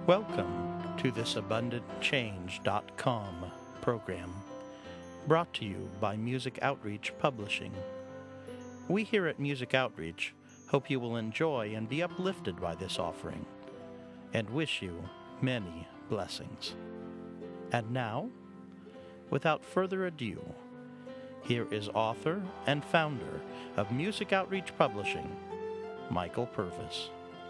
Welcome to this abundantchange.com program, brought to you by Music Outreach Publishing. We here at Music Outreach hope you will enjoy and be uplifted by this offering, and wish you many blessings. And now, without further ado, here is author and founder of Music Outreach Publishing, Michael Purvis.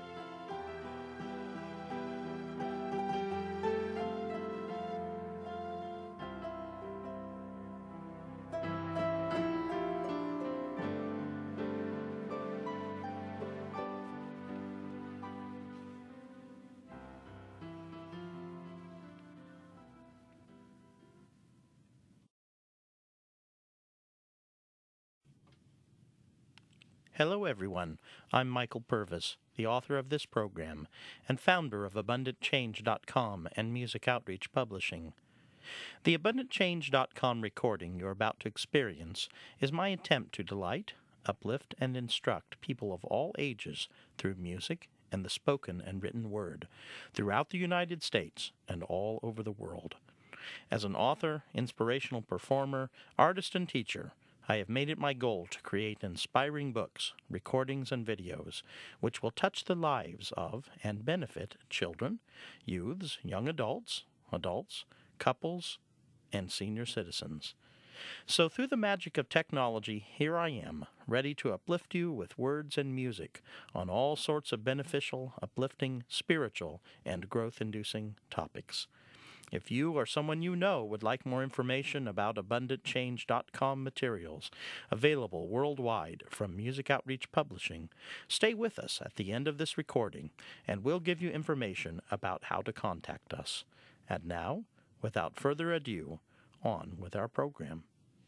Hello everyone, I'm Michael Purvis, the author of this program and founder of AbundantChange.com and Music Outreach Publishing. The AbundantChange.com recording you're about to experience is my attempt to delight, uplift, and instruct people of all ages through music and the spoken and written word throughout the United States and all over the world. As an author, inspirational performer, artist, and teacher, I have made it my goal to create inspiring books, recordings, and videos which will touch the lives of and benefit children, youths, young adults, couples, and senior citizens. So through the magic of technology, here I am, ready to uplift you with words and music on all sorts of beneficial, uplifting, spiritual, and growth-inducing topics. If you or someone you know would like more information about AbundantChange.com materials available worldwide from Music Outreach Publishing, stay with us at the end of this recording, and we'll give you information about how to contact us. And now, without further ado, on with our program.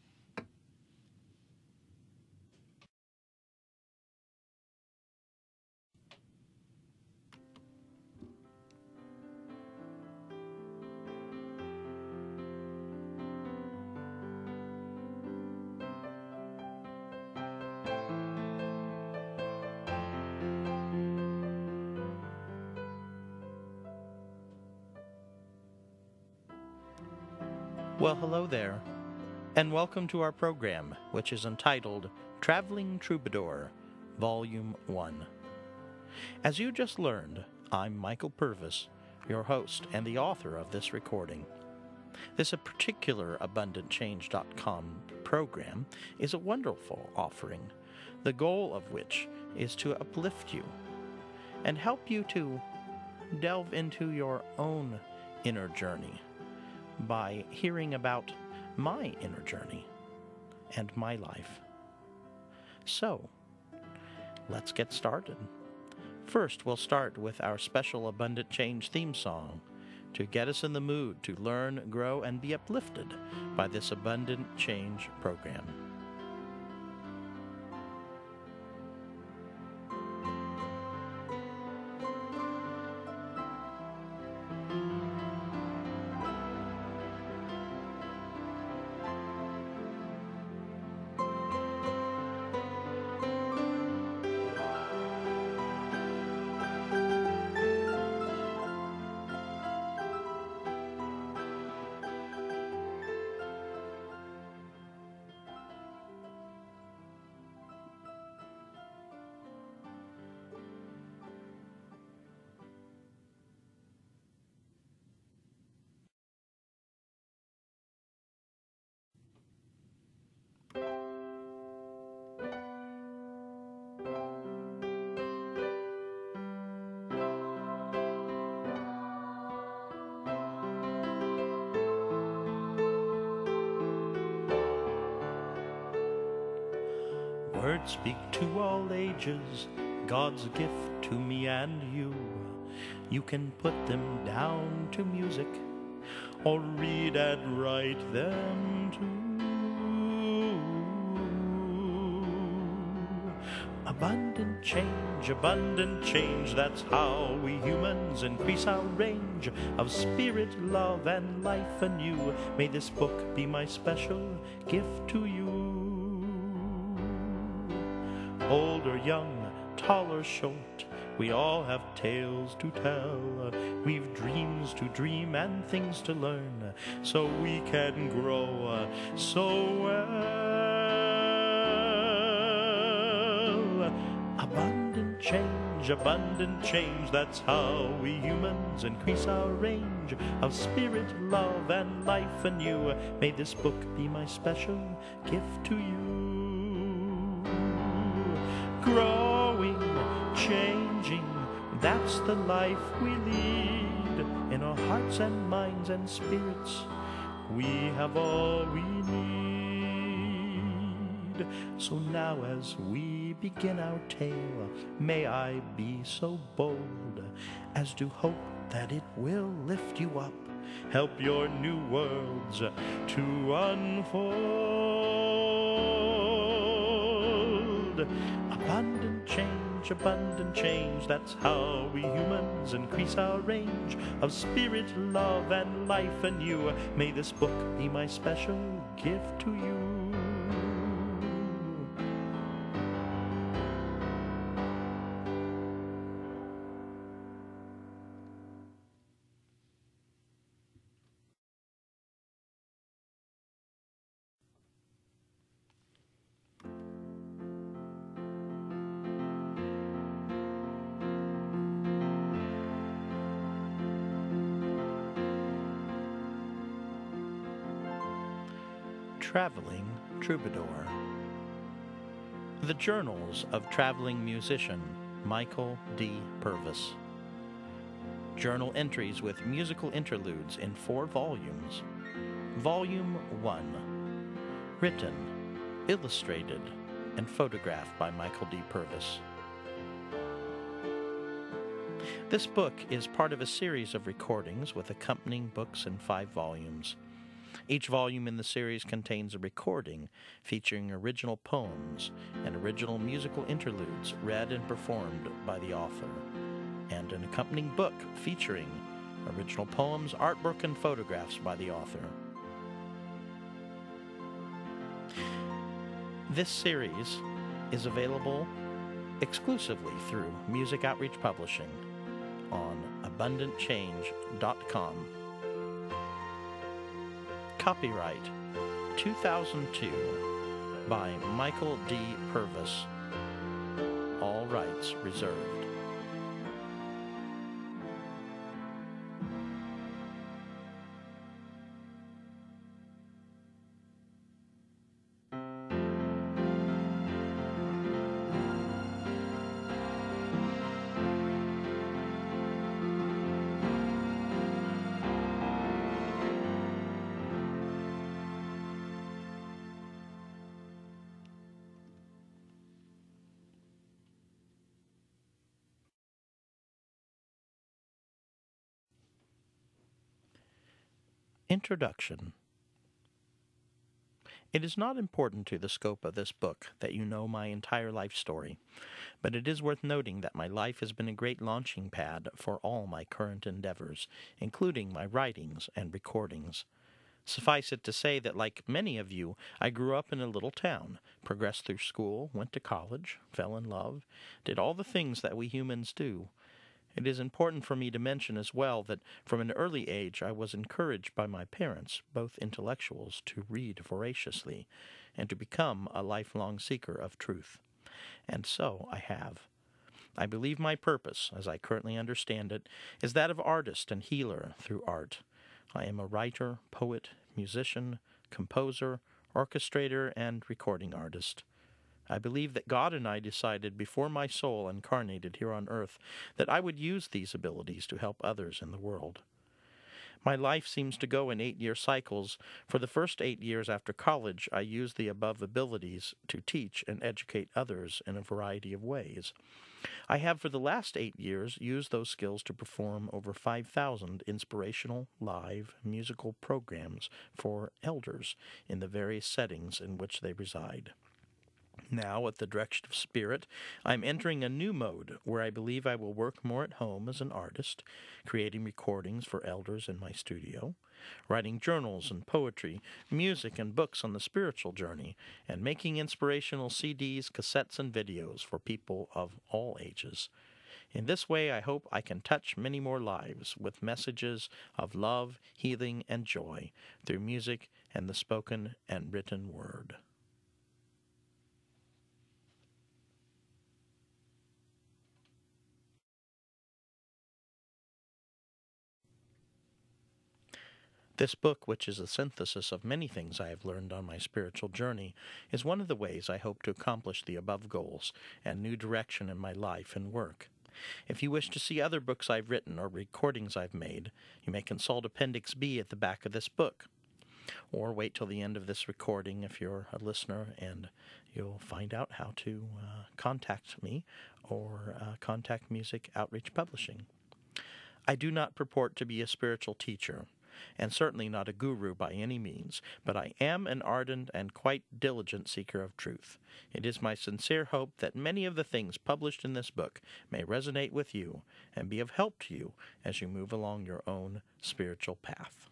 Well, hello there, and welcome to our program, which is entitled Traveling Troubadour, Volume 1. As you just learned, I'm Michael Purvis, your host and the author of this recording. This particular AbundantChange.com program is a wonderful offering, the goal of which is to uplift you and help you to delve into your own inner journey by hearing about my inner journey and my life. So, let's get started. First, we'll start with our special Abundant Change theme song to get us in the mood to learn, grow, and be uplifted by this Abundant Change program. Words speak to all ages, God's gift to me and you. You can put them down to music, or read and write them too. Abundant change, that's how we humans increase our range of spirit, love, and life anew. May this book be my special gift to you. Old or young, tall or short, We all have tales to tell. We've dreams to dream and things to learn, so we can grow so well. Abundant change, that's how we humans increase our range of spirit, love, and life anew. May this book be my special gift to you. Growing, changing, that's the life we lead. In our hearts and minds and spirits, we have all we need. So now as we begin our tale, may I be so bold as to hope that it will lift you up, help your new worlds to unfold. Abundant change, that's how we humans increase our range of spirit, love, and life anew. May this book be my special gift to you. Traveling Troubadour. The Journals of Traveling Musician, Michael D. Purvis. Journal entries with musical interludes in 4 volumes. Volume 1. Written, illustrated, and photographed by Michael D. Purvis. This book is part of a series of recordings with accompanying books in 5 volumes. Each volume in the series contains a recording featuring original poems and original musical interludes read and performed by the author, and an accompanying book featuring original poems, artwork, and photographs by the author. This series is available exclusively through Music Outreach Publishing on abundantchange.com. Copyright 2002 by Michael D. Purvis. All rights reserved. Introduction. It is not important to the scope of this book that you know my entire life story, but it is worth noting that my life has been a great launching pad for all my current endeavors, including my writings and recordings. Suffice it to say that, like many of you, I grew up in a little town, progressed through school, went to college, fell in love, did all the things that we humans do. It is important for me to mention as well that from an early age I was encouraged by my parents, both intellectuals, to read voraciously and to become a lifelong seeker of truth. And so I have. I believe my purpose, as I currently understand it, is that of artist and healer through art. I am a writer, poet, musician, composer, orchestrator, and recording artist. I believe that God and I decided before my soul incarnated here on earth that I would use these abilities to help others in the world. My life seems to go in 8-year cycles. For the first 8 years after college, I used the above abilities to teach and educate others in a variety of ways. I have for the last 8 years used those skills to perform over 5,000 inspirational, live, musical programs for elders in the various settings in which they reside. Now, at the direction of Spirit, I'm entering a new mode where I believe I will work more at home as an artist, creating recordings for elders in my studio, writing journals and poetry, music and books on the spiritual journey, and making inspirational CDs, cassettes, and videos for people of all ages. In this way, I hope I can touch many more lives with messages of love, healing, and joy through music and the spoken and written word. This book, which is a synthesis of many things I have learned on my spiritual journey, is one of the ways I hope to accomplish the above goals and new direction in my life and work. If you wish to see other books I've written or recordings I've made, you may consult Appendix B at the back of this book. Or wait till the end of this recording if you're a listener, and you'll find out how to contact me or contact Music Outreach Publishing. I do not purport to be a spiritual teacher, and certainly not a guru by any means, but I am an ardent and quite diligent seeker of truth. It is my sincere hope that many of the things published in this book may resonate with you and be of help to you as you move along your own spiritual path.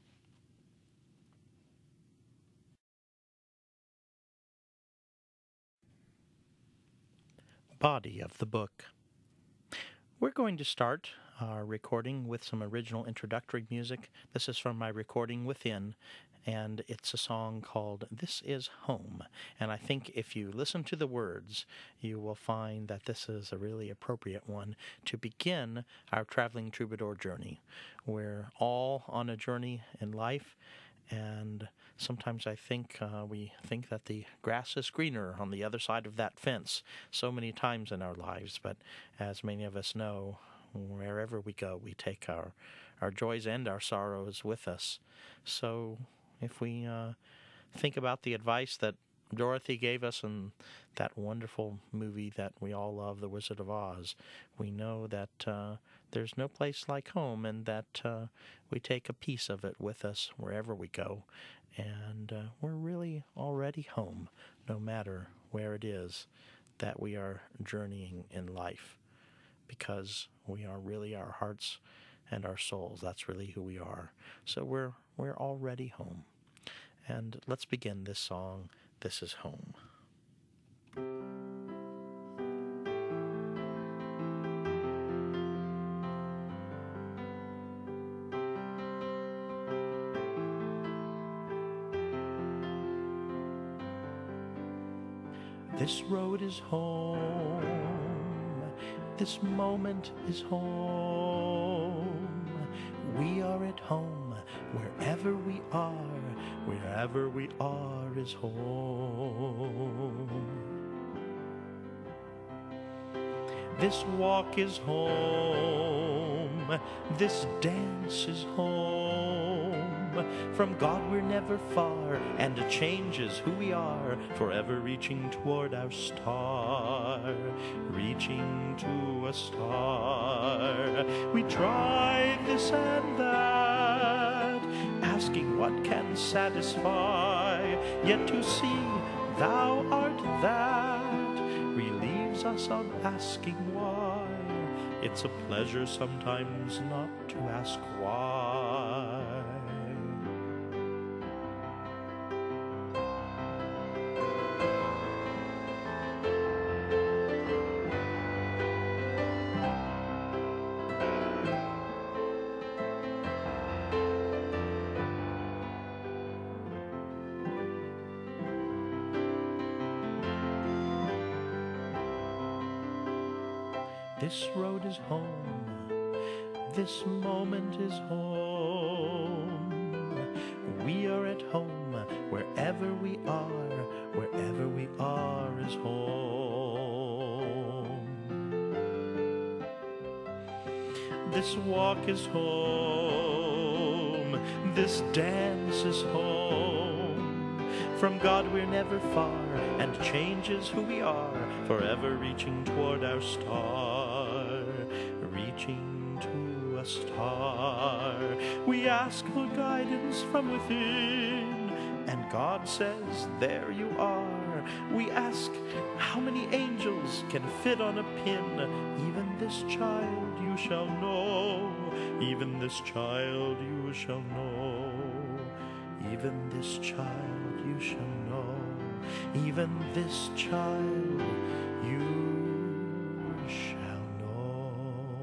Body of the book. We're going to start our recording with some original introductory music. This is from my recording Within, and it's a song called This Is Home. And I think if you listen to the words, you will find that this is a really appropriate one to begin our traveling troubadour journey. We're all on a journey in life, and sometimes I think we think that the grass is greener on the other side of that fence so many times in our lives. But as many of us know, wherever we go, we take our joys and our sorrows with us. So if we think about the advice that Dorothy gave us in that wonderful movie that we all love, The Wizard of Oz, we know that there's no place like home, and that we take a piece of it with us wherever we go. And we're really already home, no matter where it is that we are journeying in life, because we are really our hearts and our souls. That's really who we are. So we're already home. And let's begin this song, This Is Home. This road is home, this moment is home. We are at home, wherever we are is home. This walk is home, this dance is home. From God we're never far, and a change is who we are, forever reaching toward our star, reaching to a star. We try this and that, asking what can satisfy, yet to see thou art that relieves us of asking why. It's a pleasure sometimes not to ask why. This road is home, this moment is home. We are at home, wherever we are is home. This walk is home, this dance is home. From God we're never far, and change is who we are, forever reaching toward our star, reaching to a star. We ask for guidance from within, and God says, there you are. We ask, how many angels can fit on a pin? Even this child you shall know, even this child you shall know, even this child you shall know, even this child you shall know.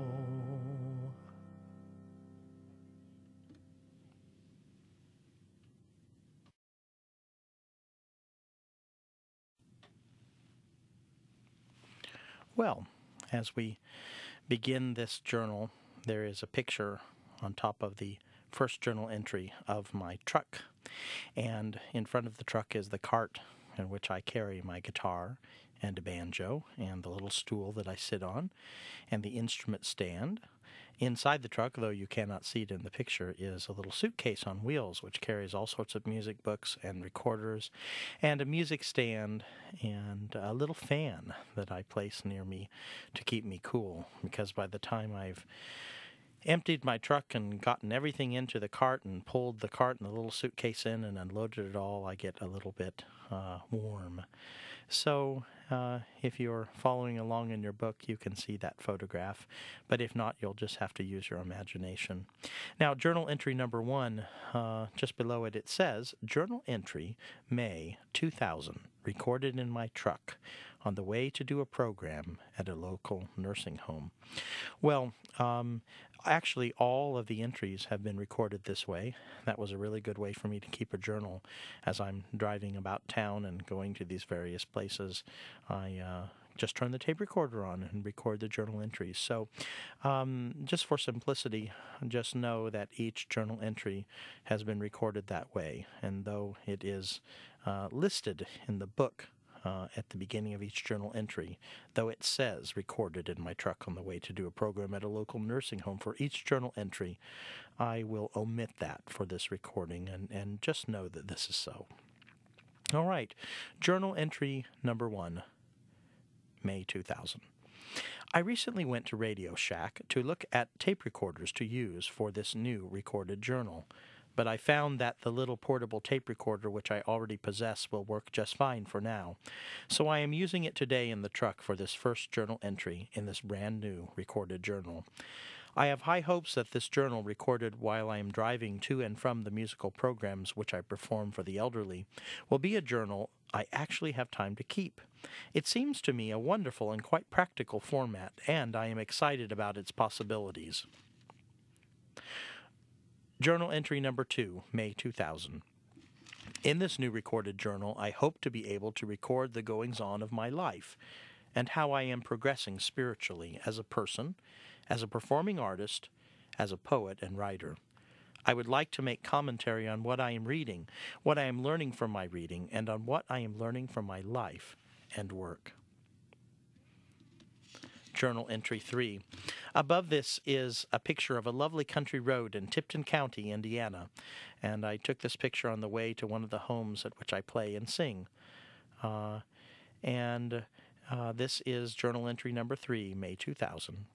Well, as we begin this journal, there is a picture on top of the first journal entry of my truck. And in front of the truck is the cart in which I carry my guitar and a banjo and the little stool that I sit on and the instrument stand. Inside the truck, though you cannot see it in the picture, is a little suitcase on wheels which carries all sorts of music books and recorders and a music stand and a little fan that I place near me to keep me cool, because by the time I've emptied my truck and gotten everything into the cart and pulled the cart and the little suitcase in and unloaded it all, I get a little bit warm. So if you're following along in your book, you can see that photograph. But if not, you'll just have to use your imagination. Now, journal entry number 1, just below it, it says, Journal entry, May 2000, recorded in my truck on the way to do a program at a local nursing home. Well, actually, all of the entries have been recorded this way. That was a really good way for me to keep a journal as I'm driving about town and going to these various places. I just turn the tape recorder on and record the journal entries. So just for simplicity, just know that each journal entry has been recorded that way. And though it is listed in the book at the beginning of each journal entry, though it says recorded in my truck on the way to do a program at a local nursing home, for each journal entry, I will omit that for this recording and just know that this is so. All right, journal entry number 1, May 2000. I recently went to Radio Shack to look at tape recorders to use for this new recorded journal, but I found that the little portable tape recorder which I already possess will work just fine for now. So I am using it today in the truck for this first journal entry in this brand new recorded journal. I have high hopes that this journal, recorded while I am driving to and from the musical programs which I perform for the elderly, will be a journal I actually have time to keep. It seems to me a wonderful and quite practical format, and I am excited about its possibilities. Journal entry number 2, May 2000. In this new recorded journal, I hope to be able to record the goings-on of my life and how I am progressing spiritually as a person, as a performing artist, as a poet and writer. I would like to make commentary on what I am reading, what I am learning from my reading, and on what I am learning from my life and work. Journal entry 3. Above this is a picture of a lovely country road in Tipton County, Indiana, and I took this picture on the way to one of the homes at which I play and sing. This is journal entry number 3, May 2000.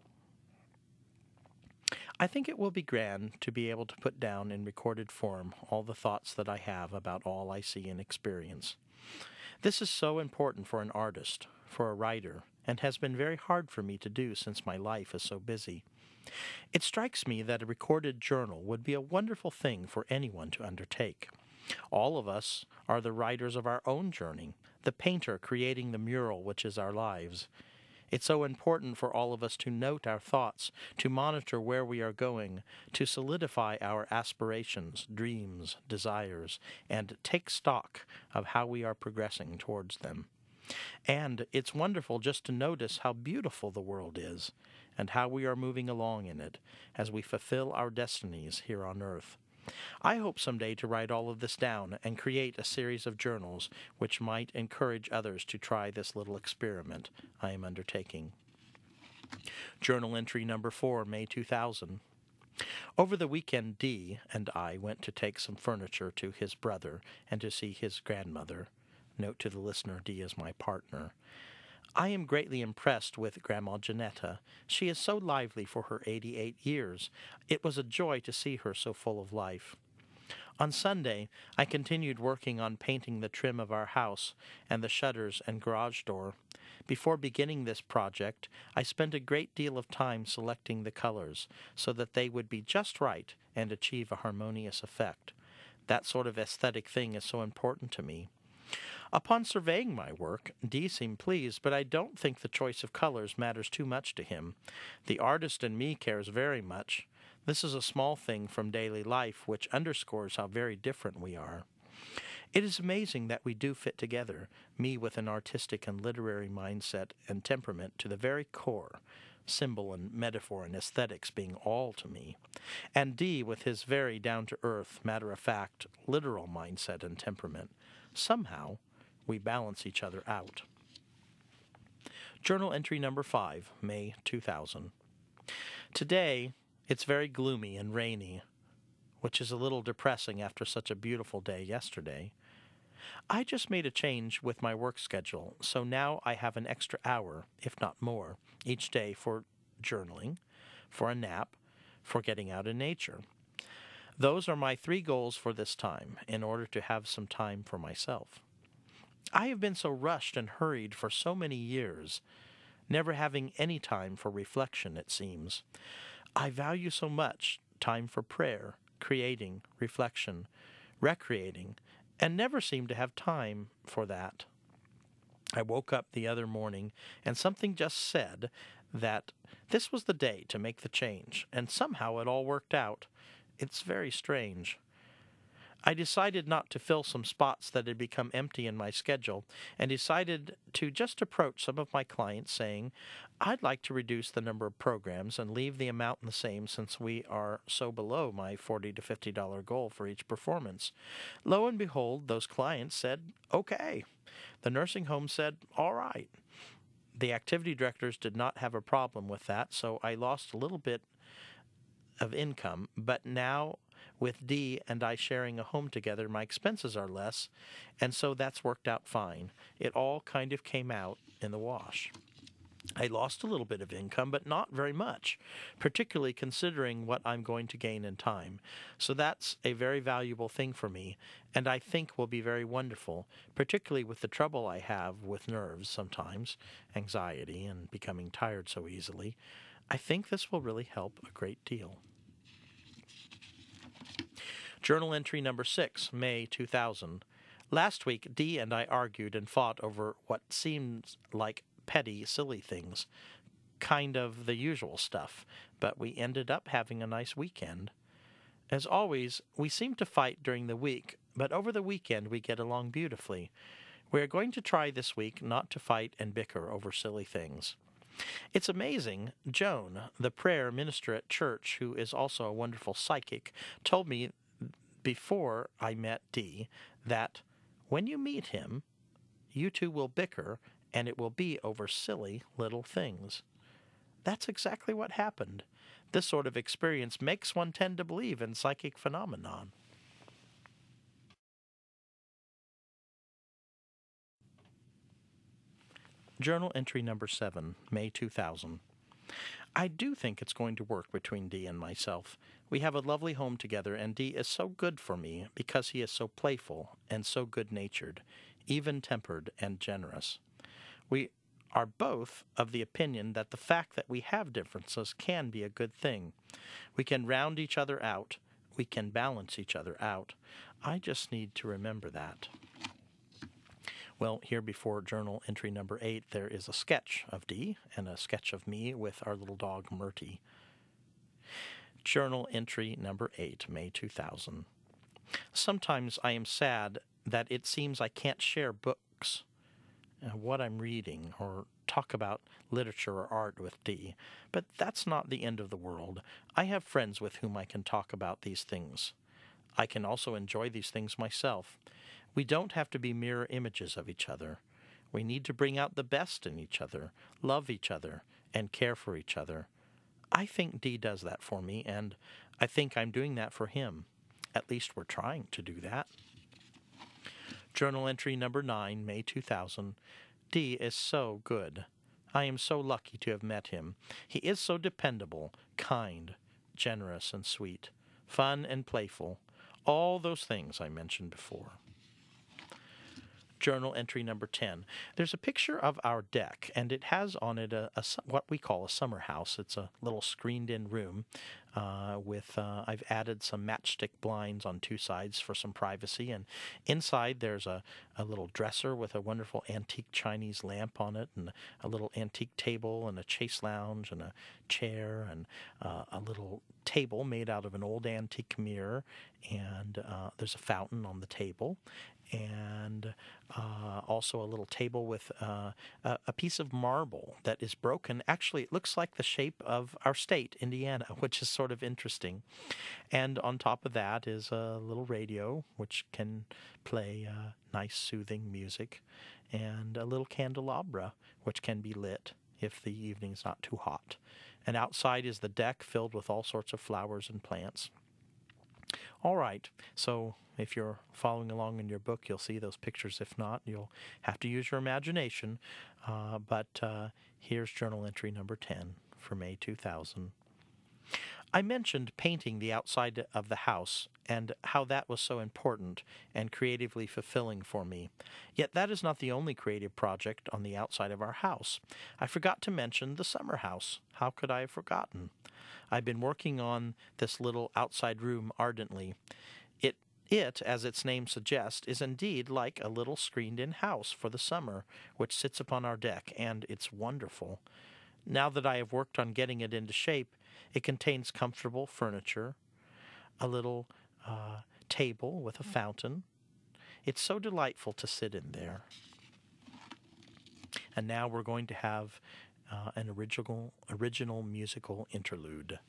I think it will be grand to be able to put down in recorded form all the thoughts that I have about all I see and experience. This is so important for an artist, for a writer, and has been very hard for me to do since my life is so busy. It strikes me that a recorded journal would be a wonderful thing for anyone to undertake. All of us are the writers of our own journey, the painter creating the mural which is our lives. It's so important for all of us to note our thoughts, to monitor where we are going, to solidify our aspirations, dreams, desires, and take stock of how we are progressing towards them. And it's wonderful just to notice how beautiful the world is, and how we are moving along in it as we fulfill our destinies here on earth. I hope someday to write all of this down and create a series of journals which might encourage others to try this little experiment I am undertaking. Journal entry number 4, May 2000. Over the weekend, Dee and I went to take some furniture to his brother and to see his grandmother. Note to the listener, Dee is my partner. I am greatly impressed with Grandma Janetta. She is so lively for her 88 years. It was a joy to see her so full of life. On Sunday, I continued working on painting the trim of our house and the shutters and garage door. Before beginning this project, I spent a great deal of time selecting the colors so that they would be just right and achieve a harmonious effect. That sort of aesthetic thing is so important to me. Upon surveying my work, Dee seemed pleased, but I don't think the choice of colors matters too much to him. The artist in me cares very much. This is a small thing from daily life which underscores how very different we are. It is amazing that we do fit together, me with an artistic and literary mindset and temperament to the very core, symbol and metaphor and aesthetics being all to me, and Dee with his very down-to-earth, matter-of-fact, literal mindset and temperament. Somehow, we balance each other out. Journal entry number 5, May 2000. Today, it's very gloomy and rainy, which is a little depressing after such a beautiful day yesterday. I just made a change with my work schedule, so now I have an extra hour, if not more, each day for journaling, for a nap, for getting out in nature. Those are my 3 goals for this time, in order to have some time for myself. I have been so rushed and hurried for so many years, never having any time for reflection, it seems. I value so much time for prayer, creating, reflection, recreating, and never seem to have time for that. I woke up the other morning, and something just said that this was the day to make the change, and somehow it all worked out. It's very strange. I decided not to fill some spots that had become empty in my schedule, and decided to just approach some of my clients saying, I'd like to reduce the number of programs and leave the amount the same since we are so below my $40 to $50 goal for each performance. Lo and behold, those clients said, okay. The nursing home said, all right. The activity directors did not have a problem with that, so I lost a little bit of income, but now with Dee and I sharing a home together, my expenses are less, and so that's worked out fine. It all kind of came out in the wash. I lost a little bit of income, but not very much, particularly considering what I'm going to gain in time. So that's a very valuable thing for me, and I think will be very wonderful, particularly with the trouble I have with nerves sometimes, anxiety, and becoming tired so easily. I think this will really help a great deal. Journal entry number 6, May 2000. Last week, Dee and I argued and fought over what seems like petty, silly things, kind of the usual stuff, but we ended up having a nice weekend. As always, we seem to fight during the week, but over the weekend we get along beautifully. We are going to try this week not to fight and bicker over silly things. It's amazing, Joan, the prayer minister at church, who is also a wonderful psychic, told me before I met Dee that when you meet him, you two will bicker, and it will be over silly little things. That's exactly what happened. This sort of experience makes one tend to believe in psychic phenomenon. Journal entry number 7, May 2000. I do think it's going to work between Dee and myself. We have a lovely home together, and Dee is so good for me because he is so playful and so good-natured, even-tempered and generous. We are both of the opinion that the fact that we have differences can be a good thing. We can round each other out. We can balance each other out. I just need to remember that. Well, here before journal entry number 8, there is a sketch of Dee and a sketch of me with our little dog, Murty. Journal entry number 8, May 2000. Sometimes I am sad that it seems I can't share books, what I'm reading, or talk about literature or art with Dee, but that's not the end of the world. I have friends with whom I can talk about these things. I can also enjoy these things myself. We don't have to be mirror images of each other. We need to bring out the best in each other, love each other, and care for each other. I think Dee does that for me, and I think I'm doing that for him. At least we're trying to do that. Journal entry number 9, May 2000. Dee is so good. I am so lucky to have met him. He is so dependable, kind, generous, and sweet, fun and playful, all those things I mentioned before. Journal entry number 10. There's a picture of our deck, and it has on it what we call a summer house. It's a little screened-in room I've added some matchstick blinds on 2 sides for some privacy, and inside there's a little dresser with a wonderful antique Chinese lamp on it, and a little antique table, and a chase lounge, and a chair, and a little table made out of an old antique mirror, and there's a fountain on the table, and also a little table with a piece of marble that is broken. Actually, it looks like the shape of our state, Indiana, which is sort of interesting. And on top of that is a little radio, which can play nice, soothing music, and a little candelabra, which can be lit if the evening's not too hot. And outside is the deck filled with all sorts of flowers and plants. All right, so if you're following along in your book, you'll see those pictures. If not, you'll have to use your imagination. But here's journal entry number 10 for May 2000. I mentioned painting the outside of the house and how that was so important and creatively fulfilling for me. Yet that is not the only creative project on the outside of our house. I forgot to mention the summer house. How could I have forgotten? I've been working on this little outside room ardently. It, as its name suggests, is indeed like a little screened-in house for the summer, which sits upon our deck, and it's wonderful. Now that I have worked on getting it into shape, it contains comfortable furniture, a little table with a fountain. It's so delightful to sit in there. And now we're going to have an original musical interlude.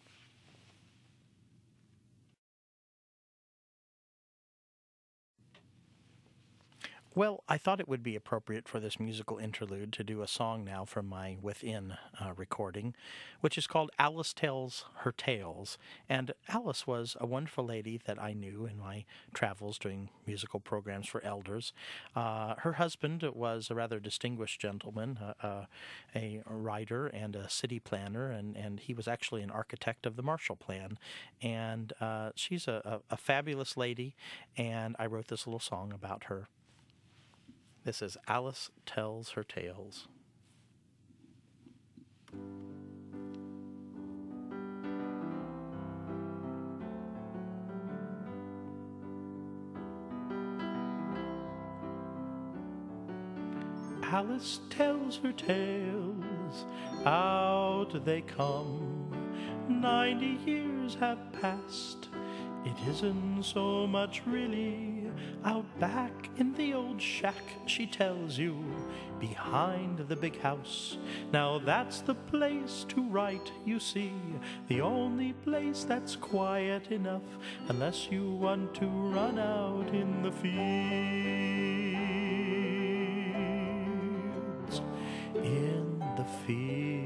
Well, I thought it would be appropriate for this musical interlude to do a song now from my Within recording, which is called Alice Tells Her Tales. And Alice was a wonderful lady that I knew in my travels doing musical programs for elders. Her husband was a rather distinguished gentleman, a writer and a city planner, and he was actually an architect of the Marshall Plan. And she's a fabulous lady, and I wrote this little song about her. This is Alice Tells Her Tales. Alice tells her tales, out they come. 90 years have passed, it isn't so much really. Out back in the old shack, she tells you, behind the big house. Now that's the place to write, you see, the only place that's quiet enough, unless you want to run out in the fields. In the fields.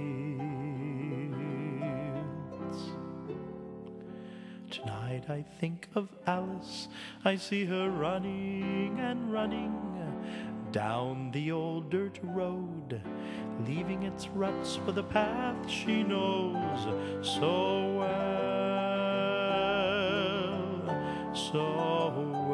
Tonight I think of Alice, I see her running and running down the old dirt road, leaving its ruts for the path she knows so well, so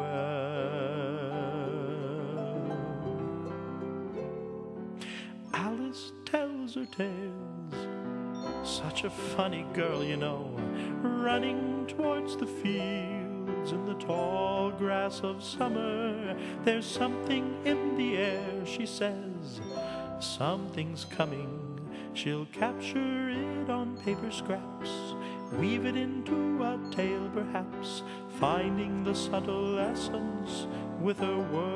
well. Alice tells her tales, such a funny girl, you know, running towards the fields in the tall grass of summer. There's something in the air, she says, something's coming. She'll capture it on paper scraps, weave it into a tale perhaps, finding the subtle essence with her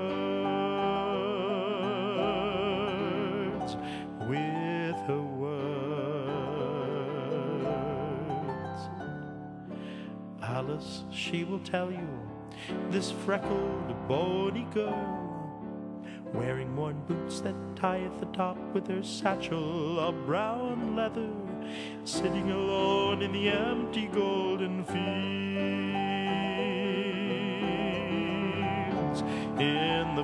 words, with her words. Alice, she will tell you, this freckled, bony girl, wearing worn boots that tie at the top with her satchel of brown leather, sitting alone in the empty golden fields, in the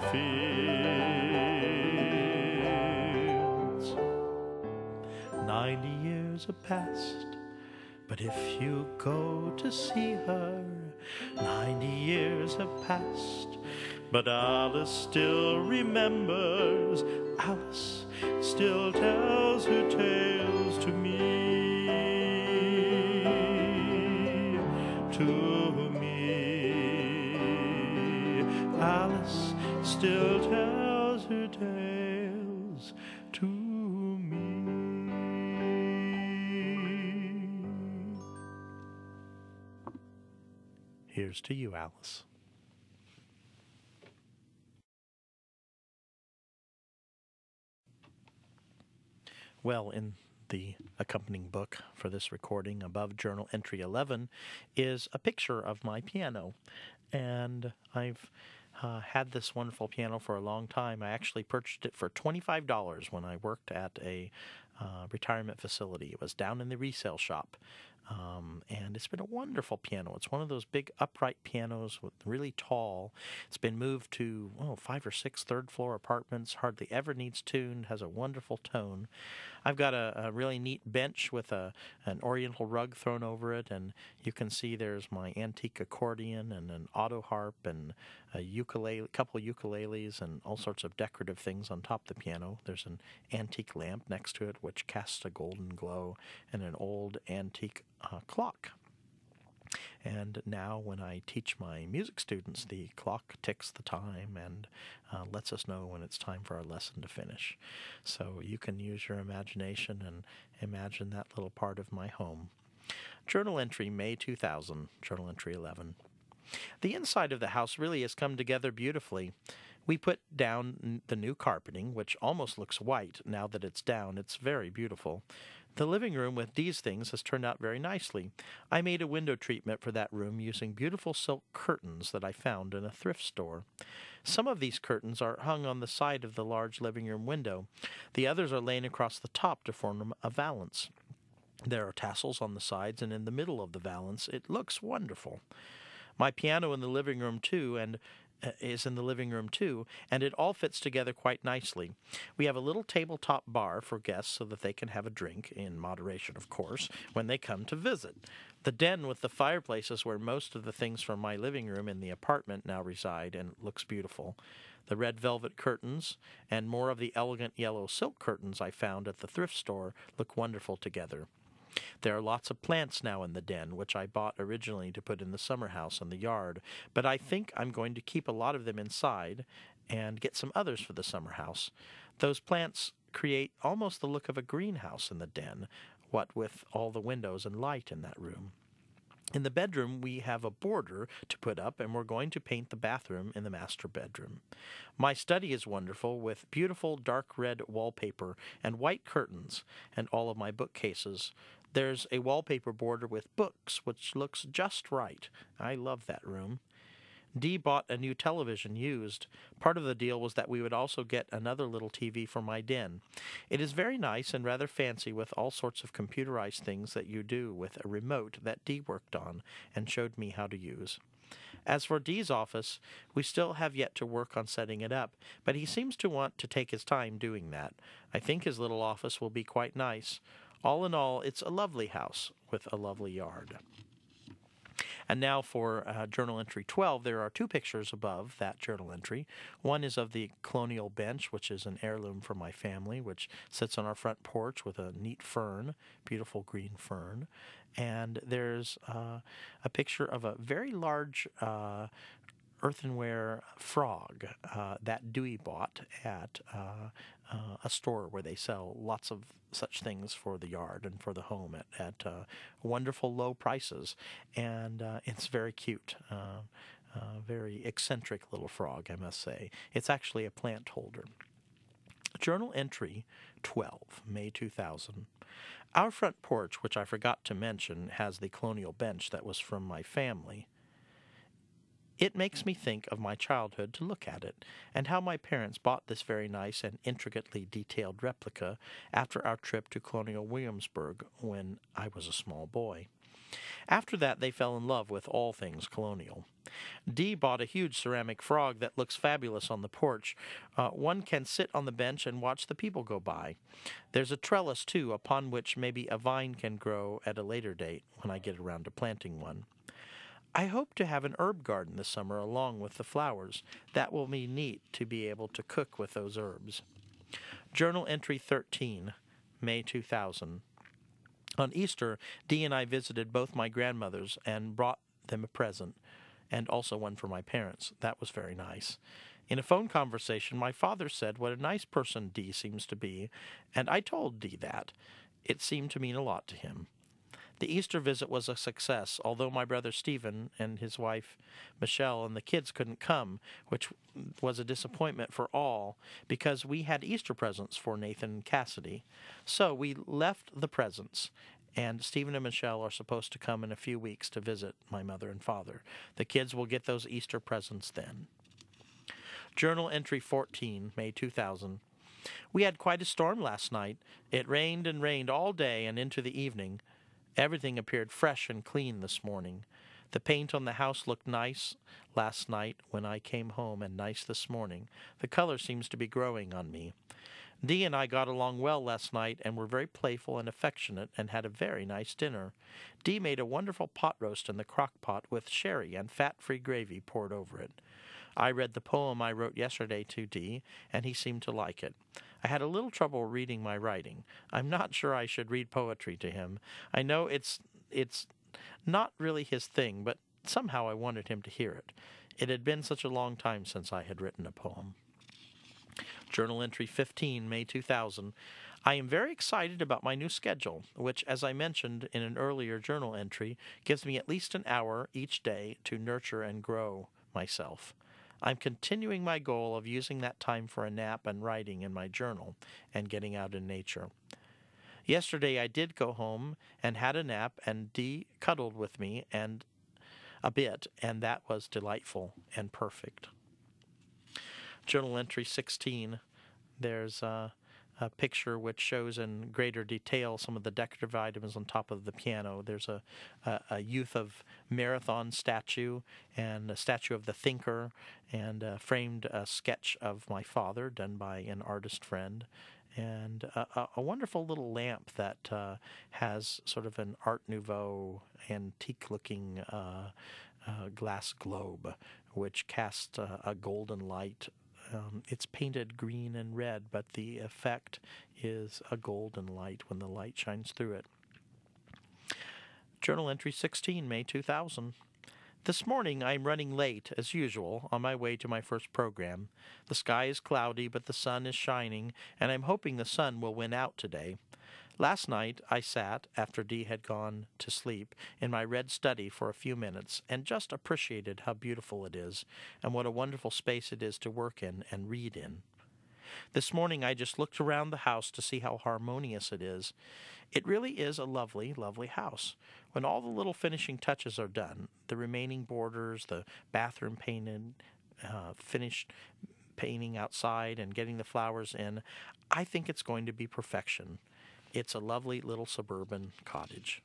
fields. 90 years have passed, but if you go to see her, 90 years have passed, but Alice still remembers. Alice still tells her tales to me, to me. Alice still tells her tales to me. Here's to you, Alice. Well, in the accompanying book for this recording, above journal entry 11, is a picture of my piano. And I've had this wonderful piano for a long time. I actually purchased it for $25 when I worked at a retirement facility. It was down in the resale shop. And it's been a wonderful piano. It's one of those big upright pianos with really tall. It's been moved to 5 or 6 third-floor apartments, hardly ever needs tuned, has a wonderful tone. I've got a really neat bench with an oriental rug thrown over it, and you can see there's my antique accordion and an auto harp and a ukulele, couple of ukuleles and all sorts of decorative things on top of the piano. There's an antique lamp next to it which casts a golden glow, and an old antique clock. And now when I teach my music students, the clock ticks the time and lets us know when it's time for our lesson to finish. So you can use your imagination and imagine that little part of my home. Journal entry, May 2000, journal entry 11. The inside of the house really has come together beautifully. We put down the new carpeting, which almost looks white now that it's down. It's very beautiful. The living room with these things has turned out very nicely. I made a window treatment for that room using beautiful silk curtains that I found in a thrift store. Some of these curtains are hung on the side of the large living room window. The others are laid across the top to form a valance. There are tassels on the sides and in the middle of the valance. It looks wonderful. My piano in the living room is in the living room too, and it all fits together quite nicely. We have a little tabletop bar for guests so that they can have a drink, in moderation of course, when they come to visit. The den with the fireplace is where most of the things from my living room in the apartment now reside, and looks beautiful. The red velvet curtains and more of the elegant yellow silk curtains I found at the thrift store look wonderful together. There are lots of plants now in the den, which I bought originally to put in the summer house in the yard, but I think I'm going to keep a lot of them inside and get some others for the summer house. Those plants create almost the look of a greenhouse in the den, what with all the windows and light in that room. In the bedroom, we have a border to put up, and we're going to paint the bathroom in the master bedroom. My study is wonderful, with beautiful dark red wallpaper and white curtains, and all of my bookcases. There's a wallpaper border with books, which looks just right. I love that room. Dee bought a new television used. Part of the deal was that we would also get another little TV for my den. It is very nice and rather fancy, with all sorts of computerized things that you do with a remote that Dee worked on and showed me how to use. As for Dee's office, we still have yet to work on setting it up, but he seems to want to take his time doing that. I think his little office will be quite nice. All in all, it's a lovely house with a lovely yard. And now for journal entry 12, there are 2 pictures above that journal entry. One is of the colonial bench, which is an heirloom from my family, which sits on our front porch with a neat fern, beautiful green fern. And there's a picture of a very large earthenware frog that Dewey bought at a store where they sell lots of such things for the yard and for the home at wonderful low prices. And it's very cute. Very eccentric little frog, I must say. It's actually a plant holder. Journal entry 12, May 2000. Our front porch, which I forgot to mention, has the colonial bench that was from my family. It makes me think of my childhood to look at it, and how my parents bought this very nice and intricately detailed replica after our trip to Colonial Williamsburg when I was a small boy. After that, they fell in love with all things colonial. Dee bought a huge ceramic frog that looks fabulous on the porch. One can sit on the bench and watch the people go by. There's a trellis, too, upon which maybe a vine can grow at a later date when I get around to planting one. I hope to have an herb garden this summer along with the flowers. That will be neat to be able to cook with those herbs. Journal entry 13, May 2000. On Easter, Dee and I visited both my grandmothers and brought them a present, and also one for my parents. That was very nice. In a phone conversation, my father said what a nice person Dee seems to be, and I told Dee that. It seemed to mean a lot to him. The Easter visit was a success, although my brother Stephen and his wife Michelle and the kids couldn't come, which was a disappointment for all because we had Easter presents for Nathan and Cassidy. So we left the presents, and Stephen and Michelle are supposed to come in a few weeks to visit my mother and father. The kids will get those Easter presents then. Journal entry 14, May 2000. We had quite a storm last night. It rained and rained all day and into the evening. Everything appeared fresh and clean this morning. The paint on the house looked nice last night when I came home and nice this morning. The color seems to be growing on me. Dee and I got along well last night and were very playful and affectionate and had a very nice dinner. Dee made a wonderful pot roast in the crock pot with sherry and fat-free gravy poured over it. I read the poem I wrote yesterday to Dee, and he seemed to like it. I had a little trouble reading my writing. I'm not sure I should read poetry to him. I know it's not really his thing, but somehow I wanted him to hear it. It had been such a long time since I had written a poem. Journal entry 15, May 2000. I am very excited about my new schedule, which, as I mentioned in an earlier journal entry, gives me at least an hour each day to nurture and grow myself. I'm continuing my goal of using that time for a nap and writing in my journal and getting out in nature. Yesterday I did go home and had a nap, and Dee cuddled with me and a bit, and that was delightful and perfect. Journal entry 16. There's a picture which shows in greater detail some of the decorative items on top of the piano. There's a Youth of Marathon statue and a statue of the thinker and a framed sketch of my father done by an artist friend, and a wonderful little lamp that has sort of an Art Nouveau antique-looking glass globe which casts a golden light. It's painted green and red, but the effect is a golden light when the light shines through it. Journal entry 16, May 2000. This morning I'm running late, as usual, on my way to my first program. The sky is cloudy, but the sun is shining, and I'm hoping the sun will win out today. Last night I sat, after Dee had gone to sleep, in my red study for a few minutes and just appreciated how beautiful it is and what a wonderful space it is to work in and read in. This morning I just looked around the house to see how harmonious it is. It really is a lovely, lovely house. When all the little finishing touches are done, the remaining borders, the bathroom painted, finished painting outside and getting the flowers in, I think it's going to be perfection. It's a lovely little suburban cottage.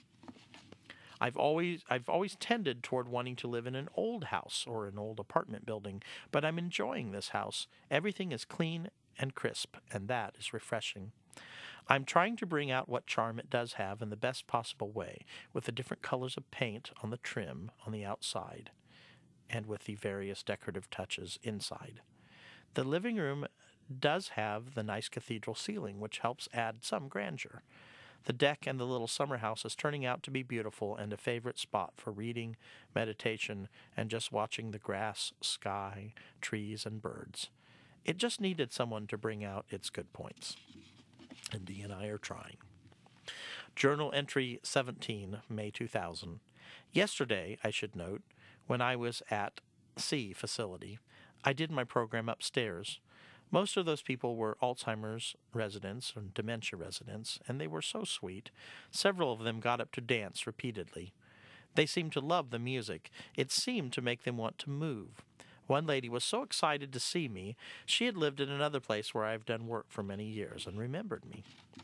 I've always tended toward wanting to live in an old house or an old apartment building, but I'm enjoying this house. Everything is clean and crisp, and that is refreshing. I'm trying to bring out what charm it does have in the best possible way, with the different colors of paint on the trim on the outside, and with the various decorative touches inside. The living room does have the nice cathedral ceiling, which helps add some grandeur. The deck and the little summer house is turning out to be beautiful and a favorite spot for reading, meditation, and just watching the grass, sky, trees, and birds. It just needed someone to bring out its good points. And Dee and I are trying. Journal entry 17, May 2000. Yesterday, I should note, when I was at C facility, I did my program upstairs. Most of those people were Alzheimer's residents and dementia residents, and they were so sweet. Several of them got up to dance repeatedly. They seemed to love the music. It seemed to make them want to move. One lady was so excited to see me. She had lived in another place where I've done work for many years and remembered me.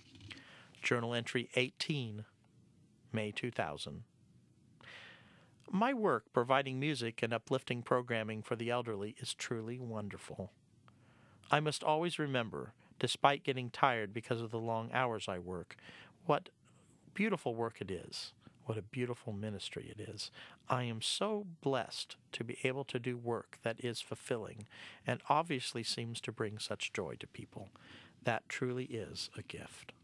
Journal entry 18, May 2000. My work providing music and uplifting programming for the elderly is truly wonderful. I must always remember, despite getting tired because of the long hours I work, what beautiful work it is, what a beautiful ministry it is. I am so blessed to be able to do work that is fulfilling and obviously seems to bring such joy to people. That truly is a gift.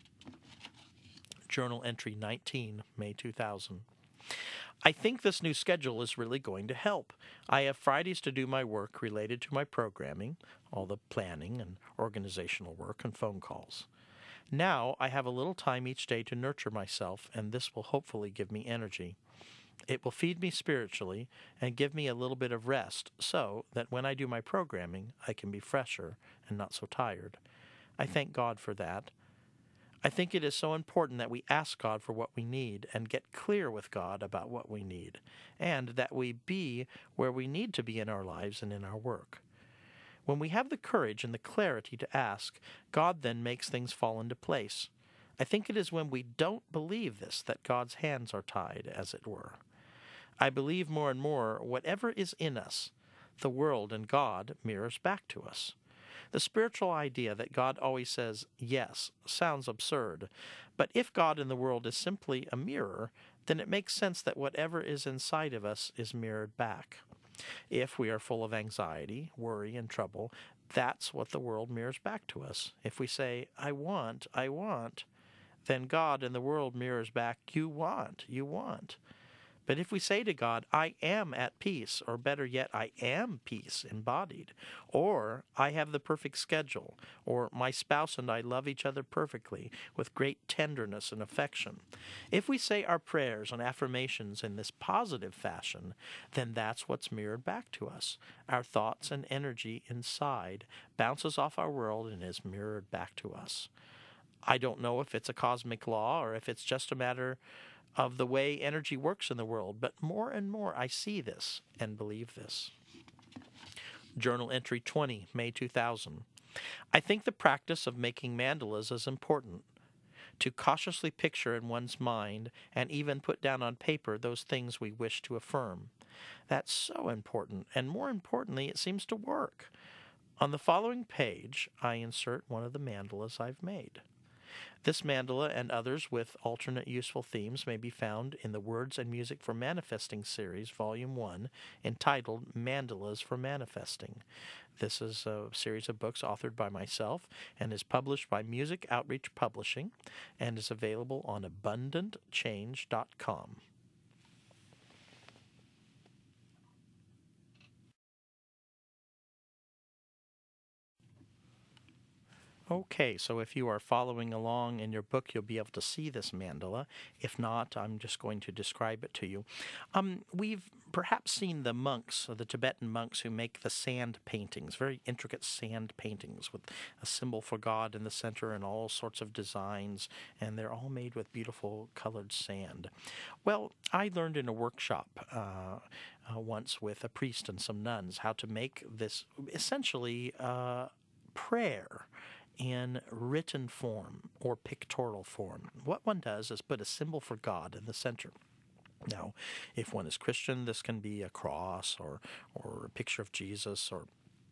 Journal entry 19, May 2000. I think this new schedule is really going to help. I have Fridays to do my work related to my programming, all the planning and organizational work and phone calls. Now I have a little time each day to nurture myself, and this will hopefully give me energy. It will feed me spiritually and give me a little bit of rest so that when I do my programming, I can be fresher and not so tired. I thank God for that. I think it is so important that we ask God for what we need and get clear with God about what we need, and that we be where we need to be in our lives and in our work. When we have the courage and the clarity to ask, God then makes things fall into place. I think it is when we don't believe this that God's hands are tied, as it were. I believe more and more whatever is in us, the world and God mirrors back to us. The spiritual idea that God always says yes sounds absurd, but if God in the world is simply a mirror, then it makes sense that whatever is inside of us is mirrored back. If we are full of anxiety, worry, and trouble, that's what the world mirrors back to us. If we say, I want, then God in the world mirrors back, you want. But if we say to God, I am at peace, or better yet, I am peace embodied, or I have the perfect schedule, or my spouse and I love each other perfectly with great tenderness and affection, if we say our prayers and affirmations in this positive fashion, then that's what's mirrored back to us. Our thoughts and energy inside bounces off our world and is mirrored back to us. I don't know if it's a cosmic law or if it's just a matter of the way energy works in the world, but more and more I see this and believe this. Journal entry 20, May 2000. I think the practice of making mandalas is important. To cautiously picture in one's mind and even put down on paper those things we wish to affirm. That's so important, and more importantly, it seems to work. On the following page, I insert one of the mandalas I've made. This mandala and others with alternate useful themes may be found in the Words and Music for Manifesting series, Volume 1, entitled Mandalas for Manifesting. This is a series of books authored by myself and is published by Music Outreach Publishing and is available on abundantchange.com. Okay, so if you are following along in your book, you'll be able to see this mandala. If not, I'm just going to describe it to you. We've perhaps seen the monks, the Tibetan monks who make the sand paintings, very intricate sand paintings with a symbol for God in the center and all sorts of designs, and they're all made with beautiful colored sand. Well, I learned in a workshop once with a priest and some nuns how to make this essentially prayer in written form or pictorial form. What one does is put a symbol for God in the center. Now, if one is Christian, this can be a cross or a picture of Jesus or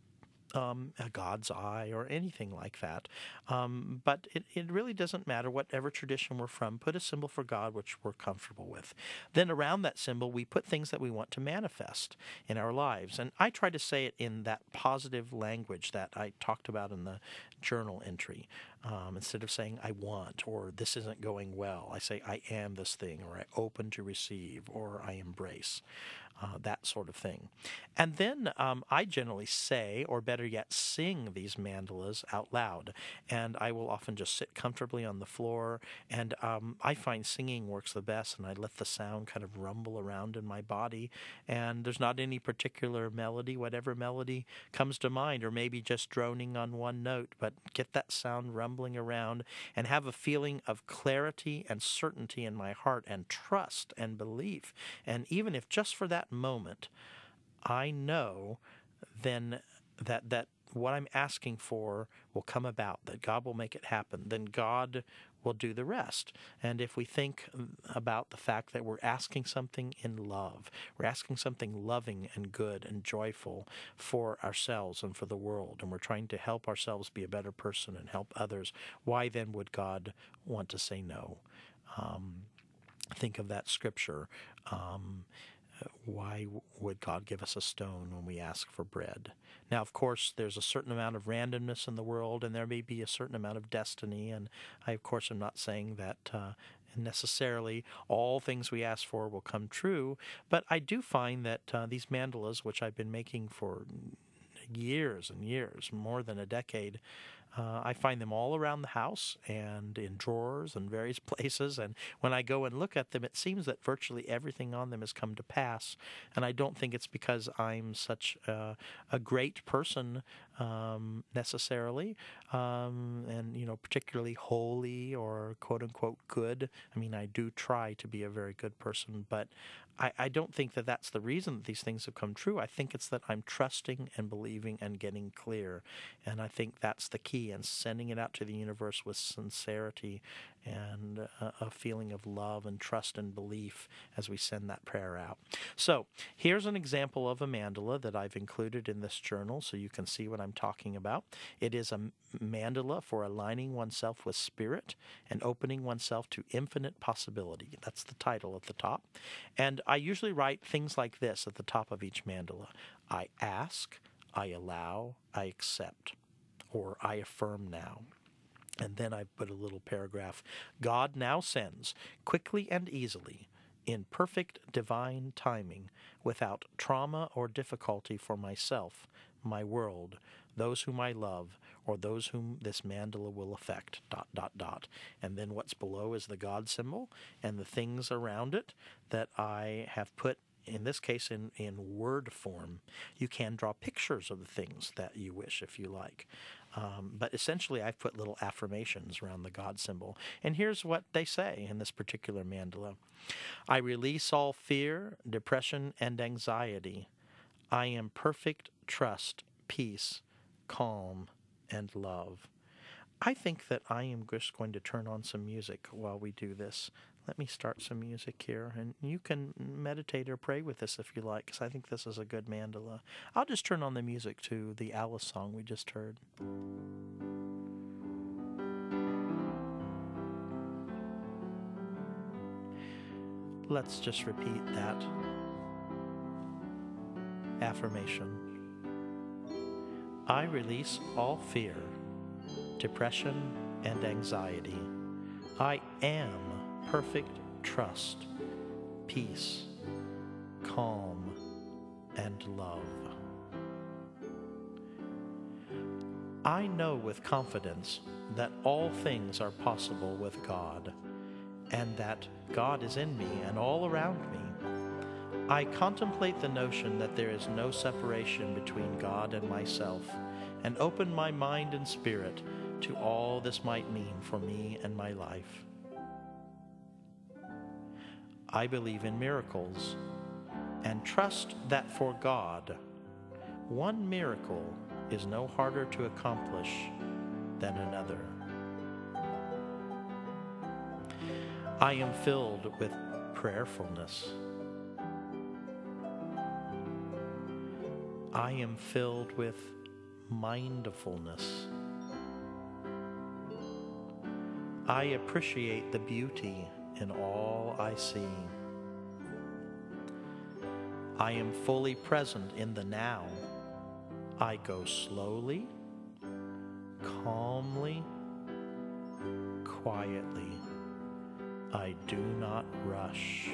a God's eye or anything like that. But it really doesn't matter whatever tradition we're from. Put a symbol for God which we're comfortable with. Then around that symbol, we put things that we want to manifest in our lives. And I try to say it in that positive language that I talked about in the journal entry. Instead of saying I want or this isn't going well, I say I am this thing, or I open to receive, or I embrace. That sort of thing. And then I generally say, or better yet, sing these mandalas out loud. And I will often just sit comfortably on the floor. And I find singing works the best, and I let the sound kind of rumble around in my body. And there's not any particular melody, whatever melody comes to mind, or maybe just droning on one note, but get that sound rumbling around and have a feeling of clarity and certainty in my heart and trust and belief. And even if just for that moment, I know then that what I'm asking for will come about, that God will make it happen, then God will do the rest. And if we think about the fact that we're asking something in love, we're asking something loving and good and joyful for ourselves and for the world, and we're trying to help ourselves be a better person and help others, why then would God want to say no? Think of that scripture. Why would God give us a stone when we ask for bread? Now, of course, there's a certain amount of randomness in the world, and there may be a certain amount of destiny, and I, of course, am not saying that necessarily all things we ask for will come true, but I do find that these mandalas, which I've been making for years and years, more than a decade, I find them all around the house and in drawers and various places. And when I go and look at them, it seems that virtually everything on them has come to pass. And I don't think it's because I'm such a great person necessarily, and particularly holy or quote unquote good. I mean, I do try to be a very good person, but I don't think that that's the reason that these things have come true. I think it's that I'm trusting and believing and getting clear. And I think that's the key, and sending it out to the universe with sincerity and a feeling of love and trust and belief as we send that prayer out. So here's an example of a mandala that I've included in this journal so you can see what I'm talking about. It is a mandala for aligning oneself with spirit and opening oneself to infinite possibility. That's the title at the top. And I usually write things like this at the top of each mandala. I ask, I allow, I accept, or I affirm now. And then I put a little paragraph. God now sends, quickly and easily, in perfect divine timing, without trauma or difficulty for myself, my world, those whom I love, or those whom this mandala will affect, ... And then what's below is the God symbol and the things around it that I have put, in this case, in word form. You can draw pictures of the things that you wish if you like. But essentially, I've put little affirmations around the God symbol. And here's what they say in this particular mandala. I release all fear, depression, and anxiety. I am perfect trust, peace, calm, and love. I think that I am just going to turn on some music while we do this. Let me start some music here, and you can meditate or pray with this if you like, because I think this is a good mandala. I'll just turn on the music to the Alice song we just heard. Let's just repeat that affirmation. I release all fear, depression, and anxiety. I am perfect trust, peace, calm, and love. I know with confidence that all things are possible with God, and that God is in me and all around me. I contemplate the notion that there is no separation between God and myself, and open my mind and spirit to all this might mean for me and my life. I believe in miracles, and trust that for God, one miracle is no harder to accomplish than another. I am filled with prayerfulness. I am filled with mindfulness. I appreciate the beauty in all I see. I am fully present in the now. I go slowly, calmly, quietly. I do not rush.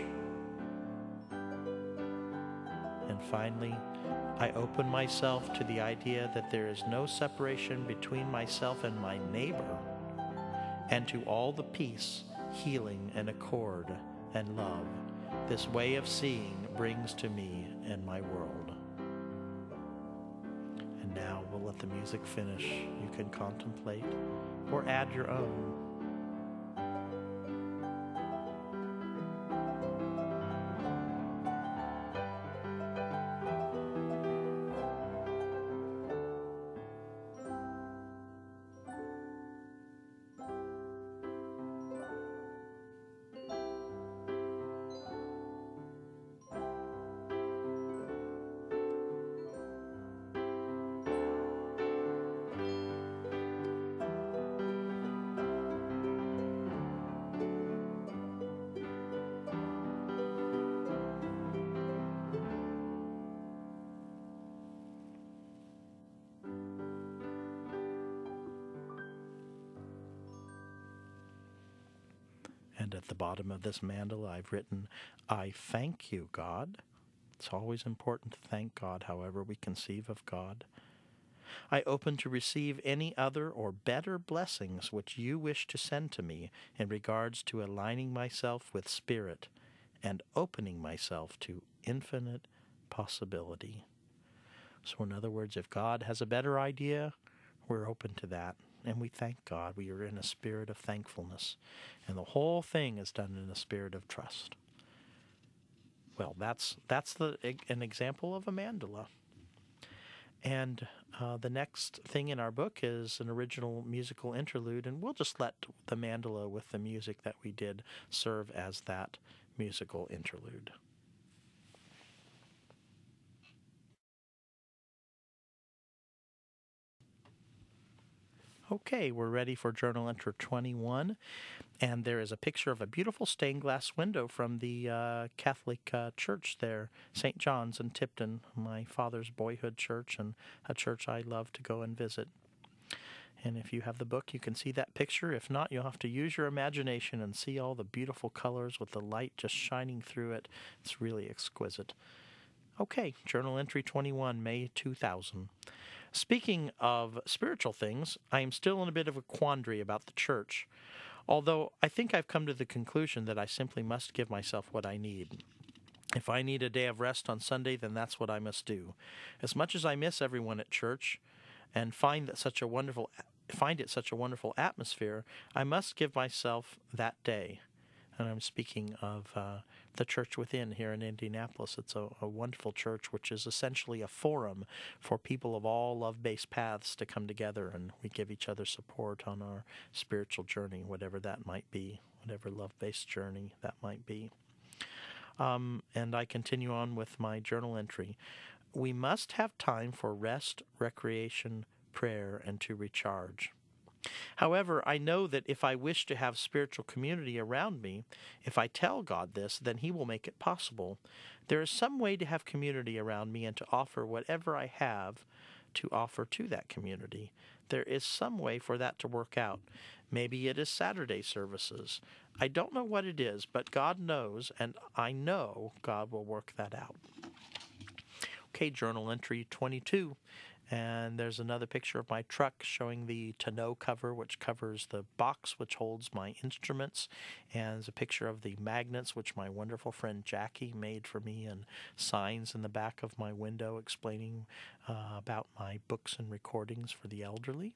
And finally, I open myself to the idea that there is no separation between myself and my neighbor, and to all the peace, healing, and accord and love this way of seeing brings to me and my world. And now we'll let the music finish. You can contemplate or add your own. And at the bottom of this mandala, I've written, I thank you, God. It's always important to thank God, however we conceive of God. I open to receive any other or better blessings which you wish to send to me in regards to aligning myself with Spirit and opening myself to infinite possibility. So in other words, if God has a better idea, we're open to that. And we thank God. We are in a spirit of thankfulness. And the whole thing is done in a spirit of trust. Well, that's an example of a mandala. And the next thing in our book is an original musical interlude, and we'll just let the mandala with the music that we did serve as that musical interlude. Okay, we're ready for Journal Entry 21, and there is a picture of a beautiful stained glass window from the Catholic church there, St. John's in Tipton, my father's boyhood church, and a church I love to go and visit. And if you have the book, you can see that picture. If not, you'll have to use your imagination and see all the beautiful colors with the light just shining through it. It's really exquisite. Okay, Journal Entry 21, May 2000. Speaking of spiritual things, I am still in a bit of a quandary about the church, although I think I've come to the conclusion that I simply must give myself what I need. If I need a day of rest on Sunday, then that's what I must do. As much as I miss everyone at church and find it such a wonderful atmosphere, I must give myself that day. And I'm speaking of the Church Within here in Indianapolis. It's a wonderful church which is essentially a forum for people of all love-based paths to come together, and we give each other support on our spiritual journey, whatever that might be, whatever love-based journey that might be. And I continue on with my journal entry. We must have time for rest, recreation, prayer, and to recharge. However, I know that if I wish to have spiritual community around me, if I tell God this, then He will make it possible. There is some way to have community around me and to offer whatever I have to offer to that community. There is some way for that to work out. Maybe it is Saturday services. I don't know what it is, but God knows, and I know God will work that out. Okay, Journal Entry 22. And there's another picture of my truck showing the tonneau cover, which covers the box which holds my instruments. And there's a picture of the magnets, which my wonderful friend Jackie made for me, and signs in the back of my window explaining about my books and recordings for the elderly.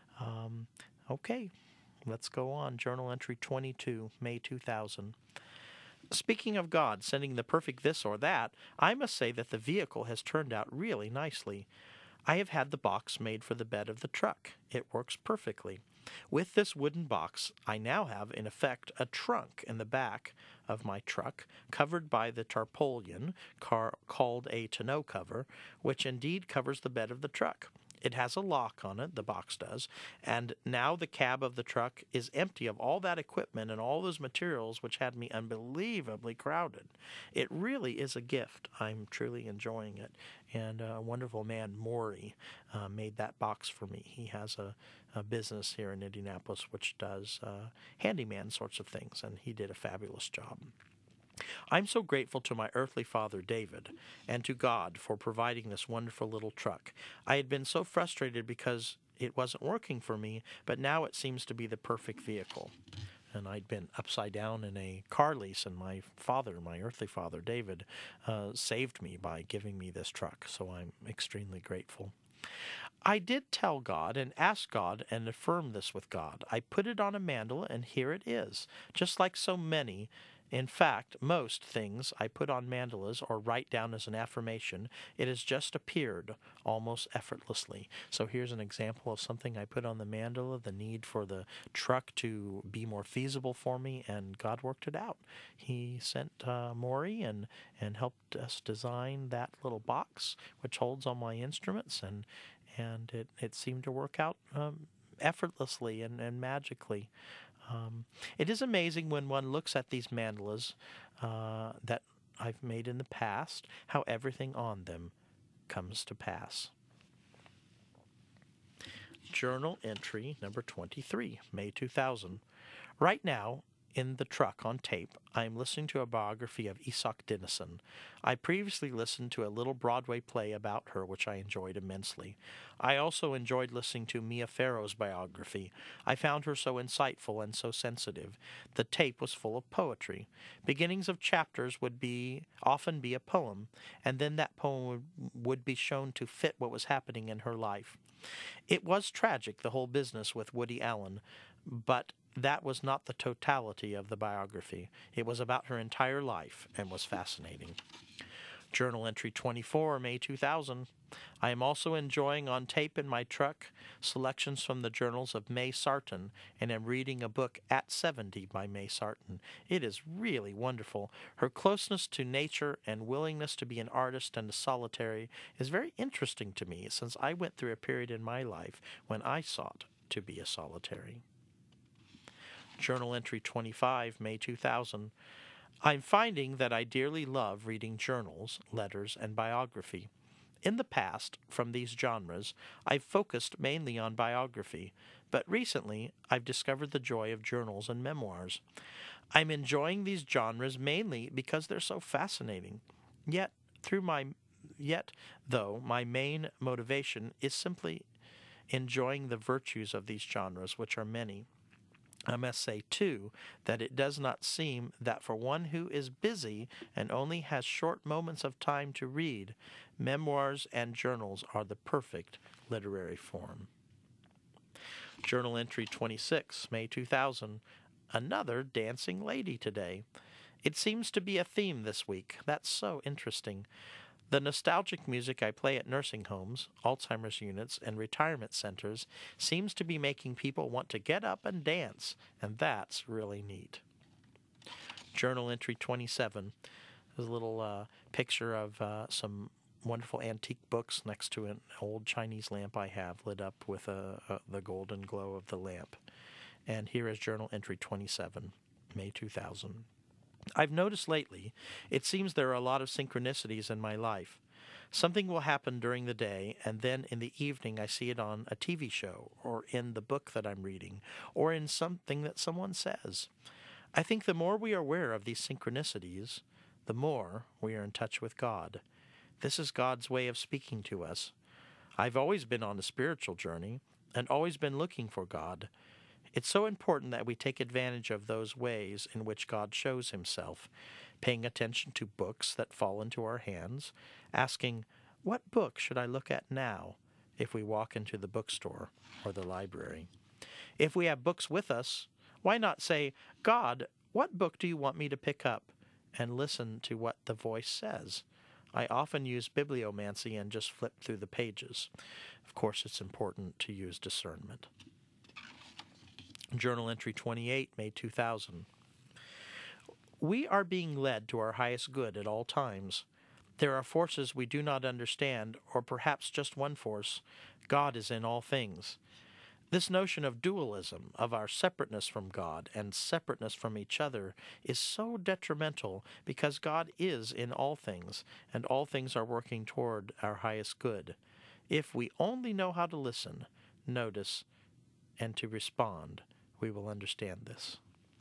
Okay, let's go on. Journal Entry 22, May 2000. Speaking of God sending the perfect this or that, I must say that the vehicle has turned out really nicely. I have had the box made for the bed of the truck. It works perfectly. With this wooden box, I now have, in effect, a trunk in the back of my truck, covered by the tarpaulin, called a tonneau cover, which indeed covers the bed of the truck. It has a lock on it, the box does, and now the cab of the truck is empty of all that equipment and all those materials which had me unbelievably crowded. It really is a gift. I'm truly enjoying it. And a wonderful man, Maury, made that box for me. He has a business here in Indianapolis which does handyman sorts of things, and he did a fabulous job. I'm so grateful to my earthly father, David, and to God for providing this wonderful little truck. I had been so frustrated because it wasn't working for me, but now it seems to be the perfect vehicle. And I'd been upside down in a car lease, and my father, my earthly father, David, saved me by giving me this truck, so I'm extremely grateful. I did tell God and ask God and affirm this with God. I put it on a mandala, and here it is, just like so many. In fact, most things I put on mandalas or write down as an affirmation, it has just appeared almost effortlessly. So here's an example of something I put on the mandala, the need for the truck to be more feasible for me, and God worked it out. He sent Maury and helped us design that little box which holds all my instruments, and it seemed to work out effortlessly and magically. It is amazing when one looks at these mandalas that I've made in the past, how everything on them comes to pass. Journal entry number 23, May 2000. Right now, in the truck on tape, I am listening to a biography of Isak Dinesen. I previously listened to a little Broadway play about her, which I enjoyed immensely. I also enjoyed listening to Mia Farrow's biography. I found her so insightful and so sensitive. The tape was full of poetry. Beginnings of chapters would often be a poem, and then that poem would be shown to fit what was happening in her life. It was tragic, the whole business with Woody Allen, but that was not the totality of the biography. It was about her entire life and was fascinating. Journal entry 24, May 2000. I am also enjoying on tape in my truck selections from the journals of May Sarton, and am reading a book, At 70 by May Sarton. It is really wonderful. Her closeness to nature and willingness to be an artist and a solitary is very interesting to me, since I went through a period in my life when I sought to be a solitary. Journal entry 25, May 2000. I'm finding that I dearly love reading journals, letters, and biography. In the past, from these genres, I've focused mainly on biography, but recently I've discovered the joy of journals and memoirs. I'm enjoying these genres mainly because they're so fascinating. Yet, though, my main motivation is simply enjoying the virtues of these genres, which are many. I must say, too, that it does not seem that for one who is busy and only has short moments of time to read, memoirs and journals are the perfect literary form. Journal entry 26, May 2000. Another dancing lady today. It seems to be a theme this week. That's so interesting. The nostalgic music I play at nursing homes, Alzheimer's units, and retirement centers seems to be making people want to get up and dance, and that's really neat. Journal entry 27. There's a little picture of some wonderful antique books next to an old Chinese lamp I have lit up with the golden glow of the lamp. And here is journal entry 27, May 2000. I've noticed lately, it seems there are a lot of synchronicities in my life. Something will happen during the day, and then in the evening I see it on a TV show, or in the book that I'm reading, or in something that someone says. I think the more we are aware of these synchronicities, the more we are in touch with God. This is God's way of speaking to us. I've always been on a spiritual journey, and always been looking for God. It's so important that we take advantage of those ways in which God shows himself, paying attention to books that fall into our hands, asking, what book should I look at now, if we walk into the bookstore or the library? If we have books with us, why not say, God, what book do you want me to pick up? And listen to what the voice says. I often use bibliomancy and just flip through the pages. Of course, it's important to use discernment. Journal entry 28, May 2000. We are being led to our highest good at all times. There are forces we do not understand, or perhaps just one force. God is in all things. This notion of dualism, of our separateness from God and separateness from each other, is so detrimental because God is in all things, and all things are working toward our highest good. If we only know how to listen, notice, and to respond, we will understand this.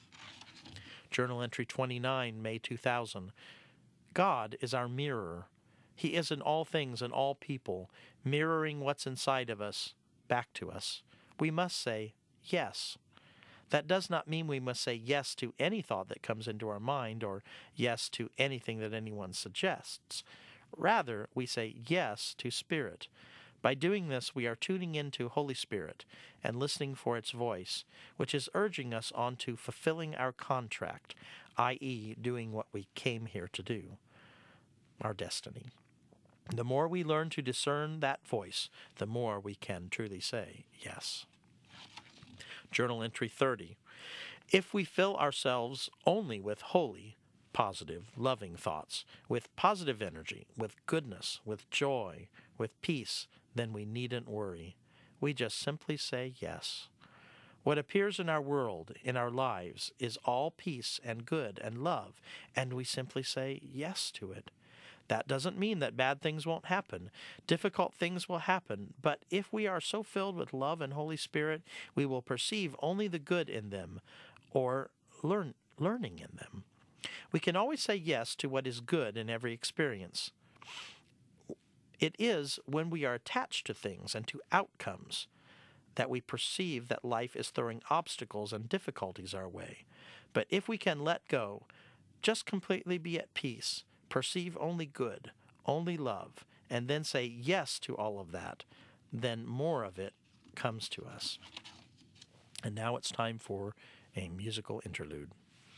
Journal entry 29, May 2000. God is our mirror. He is in all things and all people, mirroring what's inside of us back to us. We must say yes. That does not mean we must say yes to any thought that comes into our mind or yes to anything that anyone suggests. Rather, we say yes to Spirit. By doing this, we are tuning into Holy Spirit and listening for its voice, which is urging us on to fulfilling our contract, i.e., doing what we came here to do, our destiny. The more we learn to discern that voice, the more we can truly say yes. Journal entry 30. If we fill ourselves only with holy, positive, loving thoughts, with positive energy, with goodness, with joy, with peace, then we needn't worry. We just simply say yes. What appears in our world, in our lives, is all peace and good and love, and we simply say yes to it. That doesn't mean that bad things won't happen. Difficult things will happen, but if we are so filled with love and Holy Spirit, we will perceive only the good in them, or learning in them. We can always say yes to what is good in every experience. It is when we are attached to things and to outcomes that we perceive that life is throwing obstacles and difficulties our way. But if we can let go, just completely be at peace, perceive only good, only love, and then say yes to all of that, then more of it comes to us. And now it's time for a musical interlude.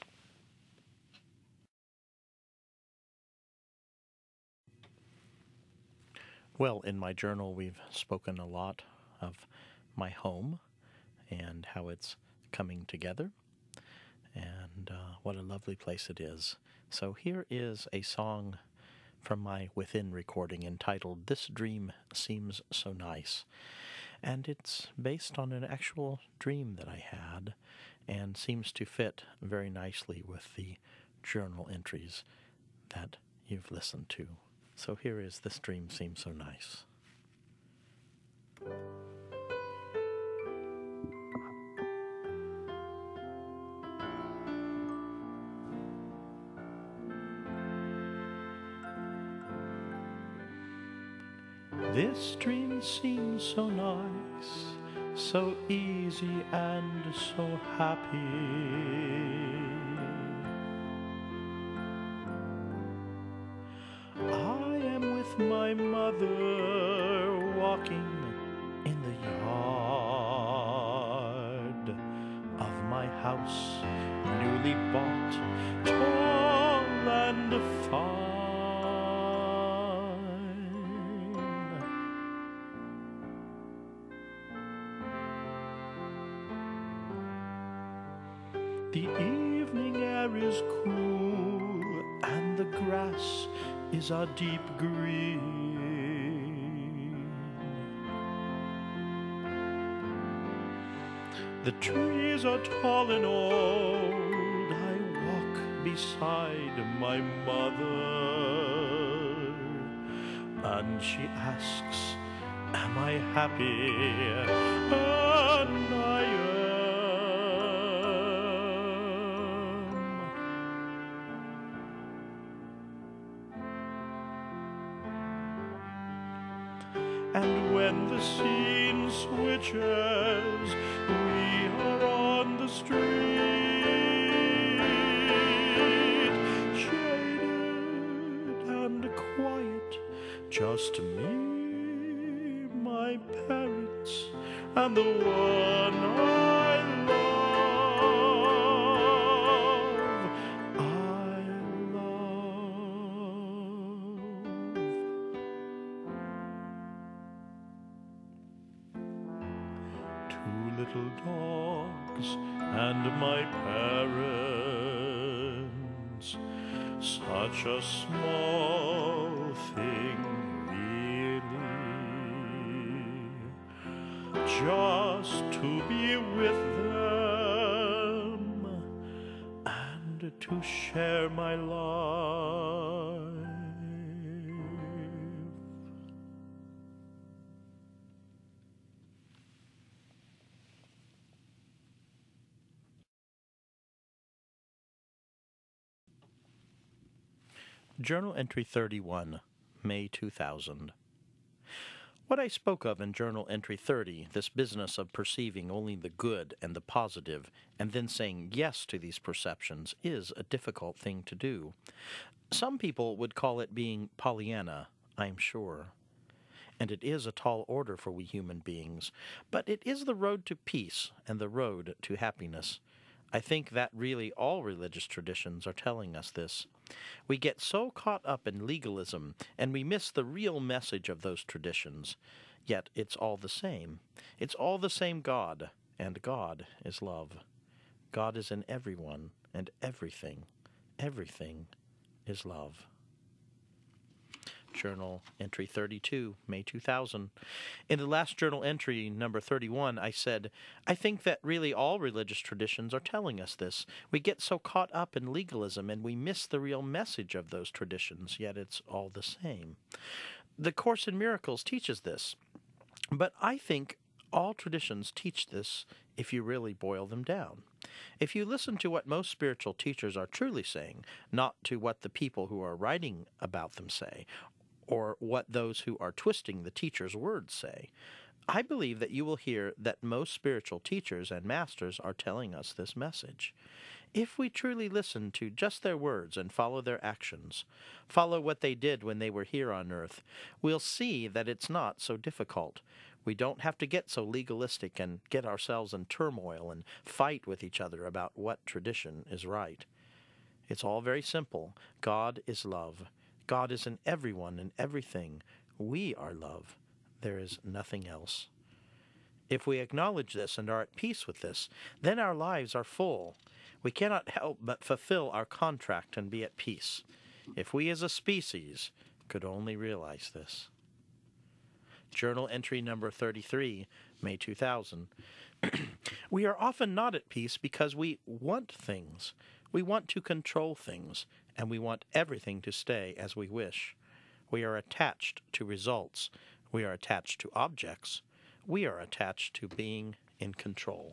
Well, in my journal, we've spoken a lot of my home and how it's coming together, and what a lovely place it is. So here is a song from my Within recording entitled "This Dream Seems So Nice." And it's based on an actual dream that I had and seems to fit very nicely with the journal entries that you've listened to. So here is "This Dream Seems So Nice." This dream seems so nice, so easy and so happy. I am with my mother walking in the yard of my house, newly bought, tall and fine. The evening air is cool, and the grass is a deep green. The trees are tall and old. I walk beside my mother, and she asks, "Am I happy?" And I am. And when the scene switches, we are on the street, shaded and quiet, just me, my parents, and the one I love. Two little dogs and my parents, such a small thing, really, just to be with them and to share my life. Journal Entry 31, May 2000. What I spoke of in Journal Entry 30, this business of perceiving only the good and the positive, and then saying yes to these perceptions, is a difficult thing to do. Some people would call it being Pollyanna, I am sure. And it is a tall order for we human beings, but it is the road to peace and the road to happiness. I think that really all religious traditions are telling us this. We get so caught up in legalism, and we miss the real message of those traditions. Yet it's all the same. It's all the same God, and God is love. God is in everyone and everything. Everything is love. Journal Entry 32, May 2000. In the last journal entry, number 31, I said, I think that really all religious traditions are telling us this. We get so caught up in legalism and we miss the real message of those traditions, yet it's all the same. The Course in Miracles teaches this, but I think All traditions teach this if you really boil them down. If you listen to what most spiritual teachers are truly saying, not to what the people who are writing about them say, or what those who are twisting the teacher's words say, I believe that you will hear that most spiritual teachers and masters are telling us this message. If we truly listen to just their words and follow their actions, follow what they did when they were here on earth, we'll see that it's not so difficult. We don't have to get so legalistic and get ourselves in turmoil and fight with each other about what tradition is right. It's all very simple. God is love. God is in everyone and everything. We are love. There is nothing else. If we acknowledge this and are at peace with this, then our lives are full. We cannot help but fulfill our contract and be at peace. If we as a species could only realize this. Journal entry number 33, May 2000. We are often not at peace because we want things. We want to control things, and we want everything to stay as we wish. We are attached to results. We are attached to objects. We are attached to being in control.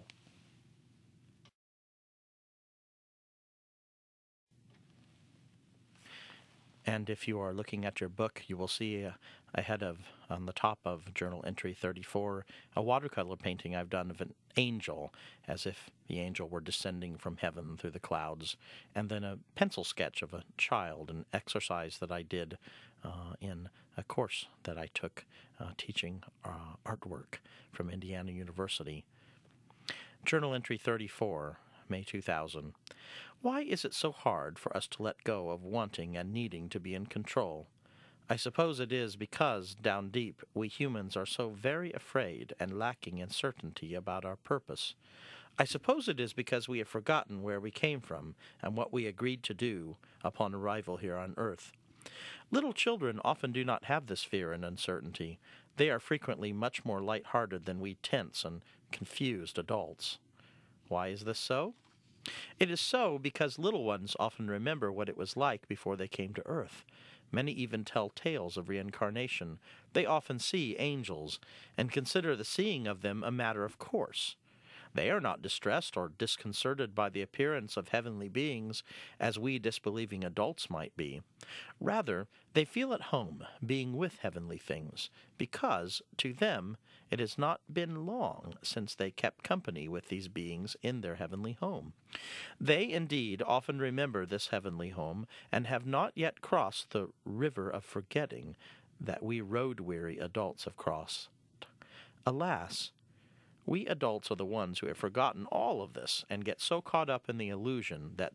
And if you are looking at your book, you will see ahead of, on the top of journal entry 34, a watercolor painting I've done of an angel, as if the angel were descending from heaven through the clouds, and then a pencil sketch of a child, an exercise that I did in a course that I took teaching artwork from Indiana University. Journal entry 34, May 2000. Why is it so hard for us to let go of wanting and needing to be in control? I suppose it is because, down deep, we humans are so very afraid and lacking in certainty about our purpose. I suppose it is because we have forgotten where we came from and what we agreed to do upon arrival here on earth. Little children often do not have this fear and uncertainty. They are frequently much more light-hearted than we tense and confused adults. Why is this so? It is so because little ones often remember what it was like before they came to earth. Many even tell tales of reincarnation. They often see angels and consider the seeing of them a matter of course. They are not distressed or disconcerted by the appearance of heavenly beings as we disbelieving adults might be. Rather, they feel at home being with heavenly things, because, to them, it has not been long since they kept company with these beings in their heavenly home. They, indeed, often remember this heavenly home, and have not yet crossed the river of forgetting that we road-weary adults have crossed. Alas, we adults are the ones who have forgotten all of this and get so caught up in the illusion that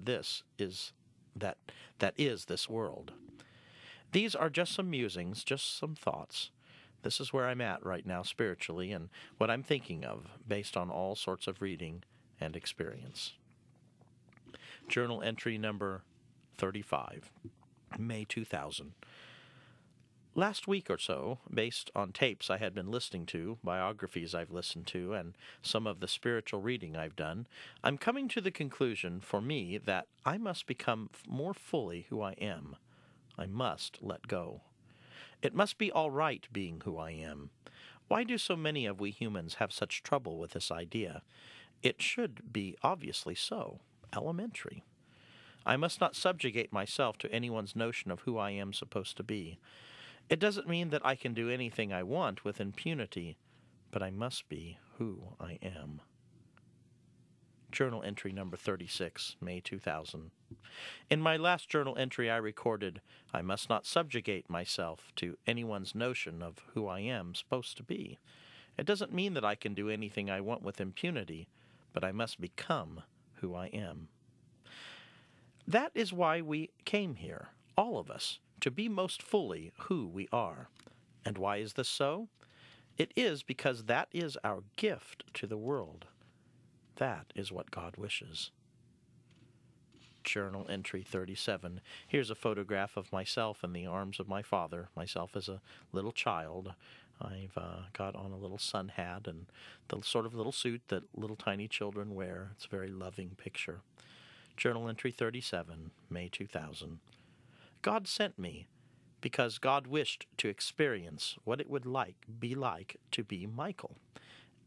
that is this world. These are just some musings, just some thoughts. This is where I'm at right now spiritually and what I'm thinking of based on all sorts of reading and experience. Journal entry number 35, May 2000. Last week or so, based on tapes I had been listening to, biographies I've listened to, and some of the spiritual reading I've done, I'm coming to the conclusion for me that I must become more fully who I am. I must let go. It must be all right being who I am. Why do so many of we humans have such trouble with this idea? It should be obviously so, elementary. I must not subjugate myself to anyone's notion of who I am supposed to be. It doesn't mean that I can do anything I want with impunity, but I must be who I am. Journal entry number 36, May 2000. In my last journal entry I recorded, I must not subjugate myself to anyone's notion of who I am supposed to be. It doesn't mean that I can do anything I want with impunity, but I must become who I am. That is why we came here, all of us, to be most fully who we are. And why is this so? It is because that is our gift to the world. That is what God wishes. Journal entry 37. Here's a photograph of myself in the arms of my father, myself as a little child. I've got on a little sun hat and the sort of little suit that little tiny children wear. It's a very loving picture. Journal entry 37, May 2000. God sent me because God wished to experience what it would be like to be Michael.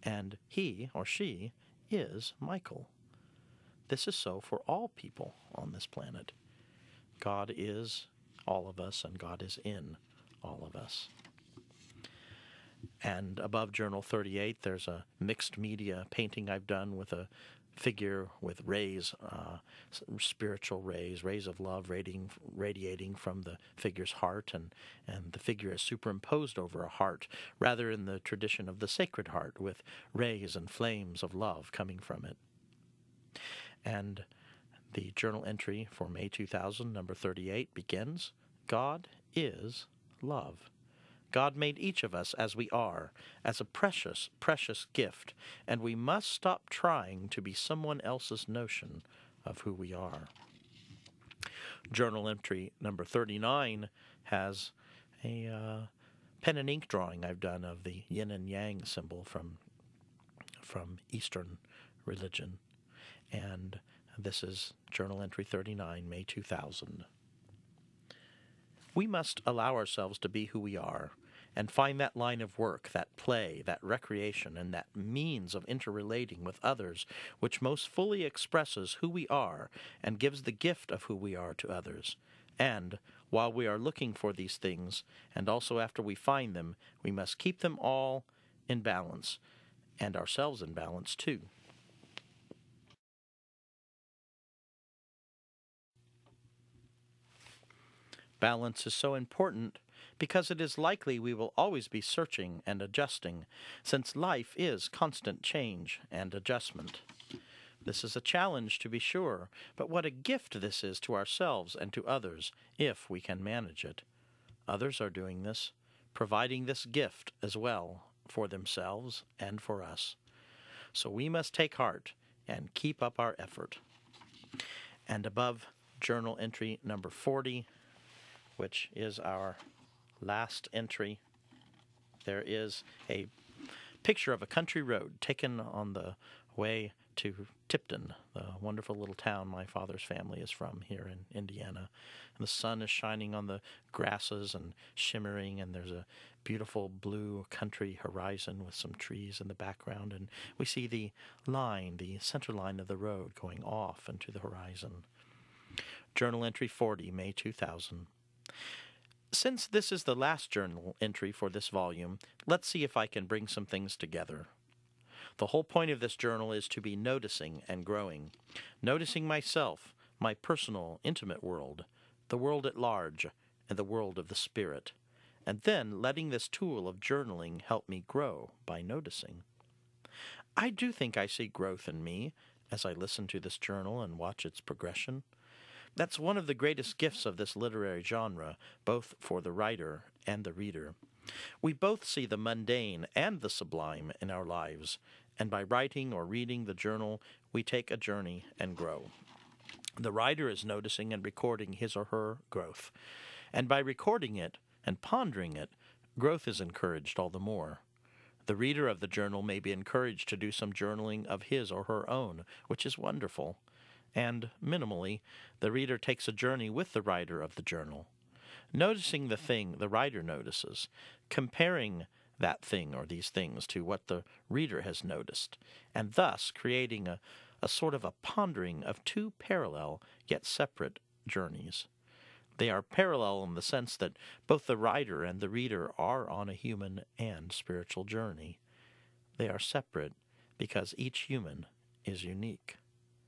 and he or she is Michael. This is so for all people on this planet. God is all of us, and God is in all of us. And above Journal 38, there's a mixed media painting I've done with a figure with rays, spiritual rays of love radiating from the figure's heart, and the figure is superimposed over a heart, rather in the tradition of the Sacred Heart, with rays and flames of love coming from it. And the journal entry for May 2000, number 38, begins, God is love. God made each of us as we are, as a precious, precious gift, and we must stop trying to be someone else's notion of who we are. Journal entry number 39 has a pen and ink drawing I've done of the yin and yang symbol from Eastern religion. And this is Journal entry 39, May 2000. We must allow ourselves to be who we are, and find that line of work, that play, that recreation, and that means of interrelating with others which most fully expresses who we are and gives the gift of who we are to others. And, while we are looking for these things, and also after we find them, we must keep them all in balance, and ourselves in balance too. Balance is so important because it is likely we will always be searching and adjusting, since life is constant change and adjustment. This is a challenge, to be sure, but what a gift this is to ourselves and to others, if we can manage it. Others are doing this, providing this gift as well for themselves and for us. So we must take heart and keep up our effort. And above journal entry number 40, which is our last entry, there is a picture of a country road taken on the way to Tipton, the wonderful little town my father's family is from here in Indiana. And the sun is shining on the grasses and shimmering, and there's a beautiful blue country horizon with some trees in the background, and we see the center line of the road going off into the horizon. Journal entry 40, May 2000. Since this is the last journal entry for this volume, let's see if I can bring some things together. The whole point of this journal is to be noticing and growing. Noticing myself, my personal, intimate world, the world at large, and the world of the spirit. And then letting this tool of journaling help me grow by noticing. I do think I see growth in me as I listen to this journal and watch its progression. That's one of the greatest gifts of this literary genre, both for the writer and the reader. We both see the mundane and the sublime in our lives, and by writing or reading the journal, we take a journey and grow. The writer is noticing and recording his or her growth, and by recording it and pondering it, growth is encouraged all the more. The reader of the journal may be encouraged to do some journaling of his or her own, which is wonderful. And, minimally, the reader takes a journey with the writer of the journal, noticing the thing the writer notices, comparing that thing or these things to what the reader has noticed, and thus creating a sort of a pondering of two parallel yet separate journeys. They are parallel in the sense that both the writer and the reader are on a human and spiritual journey. They are separate because each human is unique.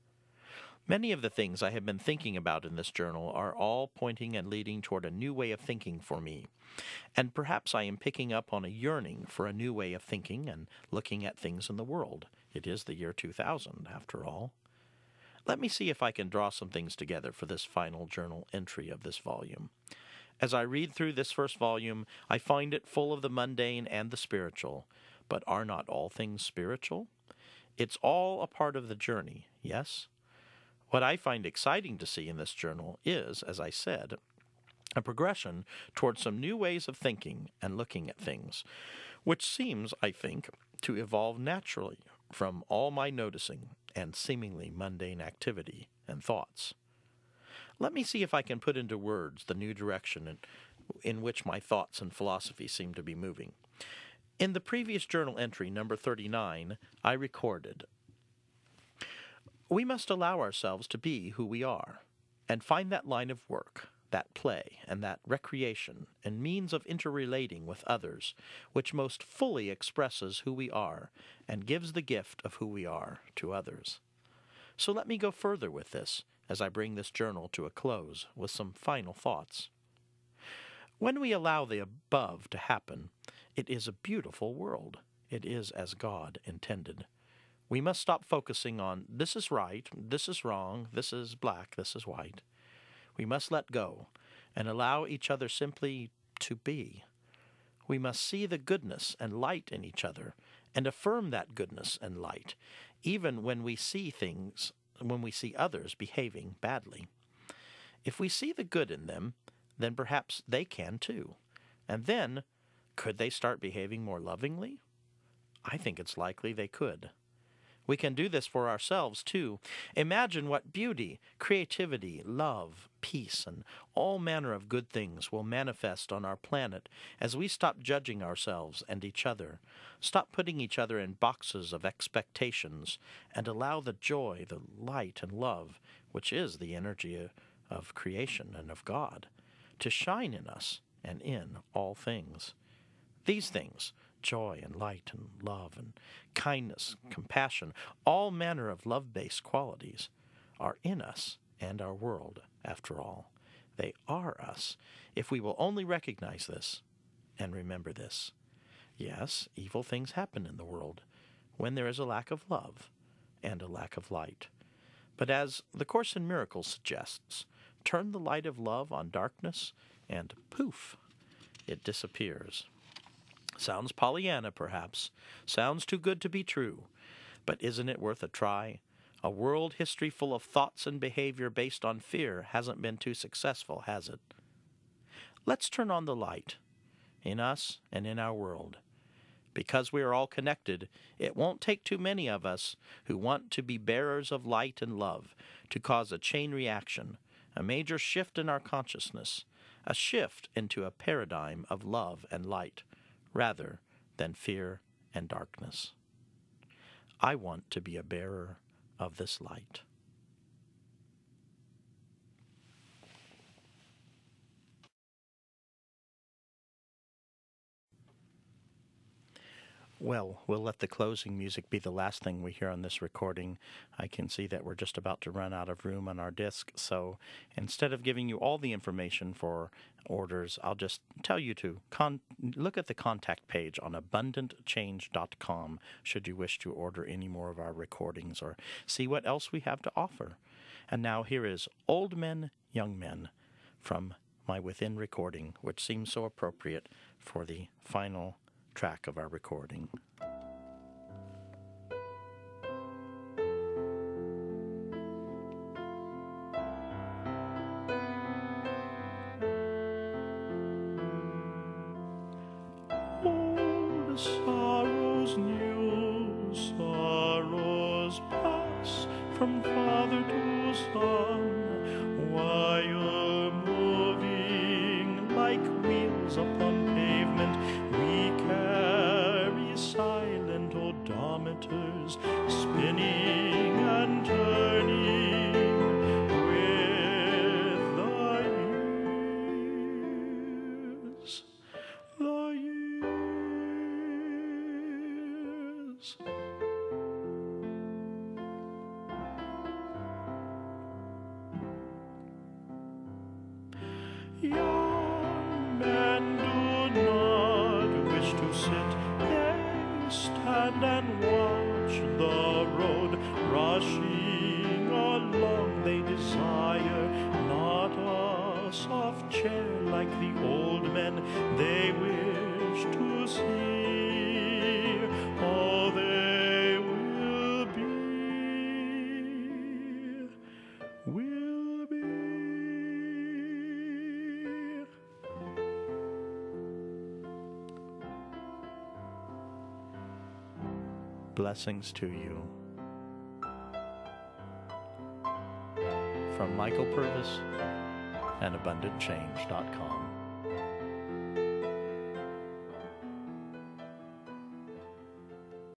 Many of the things I have been thinking about in this journal are all pointing and leading toward a new way of thinking for me, and perhaps I am picking up on a yearning for a new way of thinking and looking at things in the world. It is the year 2000, after all. Let me see if I can draw some things together for this final journal entry of this volume. As I read through this first volume, I find it full of the mundane and the spiritual. But are not all things spiritual? It's all a part of the journey, yes? What I find exciting to see in this journal is, as I said, a progression toward some new ways of thinking and looking at things, which seems, I think, to evolve naturally from all my noticing and seemingly mundane activity and thoughts. Let me see if I can put into words the new direction in which my thoughts and philosophy seem to be moving. In the previous journal entry, number 39, I recorded, "We must allow ourselves to be who we are, and find that line of work, that play, and that recreation and means of interrelating with others, which most fully expresses who we are and gives the gift of who we are to others." So let me go further with this as I bring this journal to a close with some final thoughts. When we allow the above to happen, it is a beautiful world. It is as God intended. We must stop focusing on this is right, this is wrong, this is black, this is white. We must let go and allow each other simply to be. We must see the goodness and light in each other and affirm that goodness and light, even when we see others behaving badly. If we see the good in them, then perhaps they can too. And then, could they start behaving more lovingly? I think it's likely they could. We can do this for ourselves, too. Imagine what beauty, creativity, love, peace, and all manner of good things will manifest on our planet as we stop judging ourselves and each other, stop putting each other in boxes of expectations, and allow the joy, the light, and love, which is the energy of creation and of God, to shine in us and in all things. These things, joy and light and love and kindness, compassion, all manner of love-based qualities, are in us and our world, after all. They are us, if we will only recognize this and remember this. Yes, evil things happen in the world when there is a lack of love and a lack of light. But as the Course in Miracles suggests, turn the light of love on darkness, and poof, it disappears. Sounds Pollyanna, perhaps. Sounds too good to be true. But isn't it worth a try? A world history full of thoughts and behavior based on fear hasn't been too successful, has it? Let's turn on the light, in us and in our world. Because we are all connected, it won't take too many of us who want to be bearers of light and love to cause a chain reaction, a major shift in our consciousness, a shift into a paradigm of love and light, rather than fear and darkness. I want to be a bearer of this light. Well, we'll let the closing music be the last thing we hear on this recording. I can see that we're just about to run out of room on our disc, so instead of giving you all the information for orders, I'll just tell you to look at the contact page on abundantchange.com should you wish to order any more of our recordings or see what else we have to offer. And now here is Old Men, Young Men from my Within recording, which seems so appropriate for the final track of our recording. Oh, the sorrows new, sorrows pass from father to son, while moving like wheels upon pavement, we carry silent odometers, spinning and turning with the years, the years. Young men do not wish to sit, they stand and watch the road rushing along. They desire not a soft chair like the old men they wish to see. Oh, they will be. Blessings to you. From Michael Purvis and AbundantChange.com.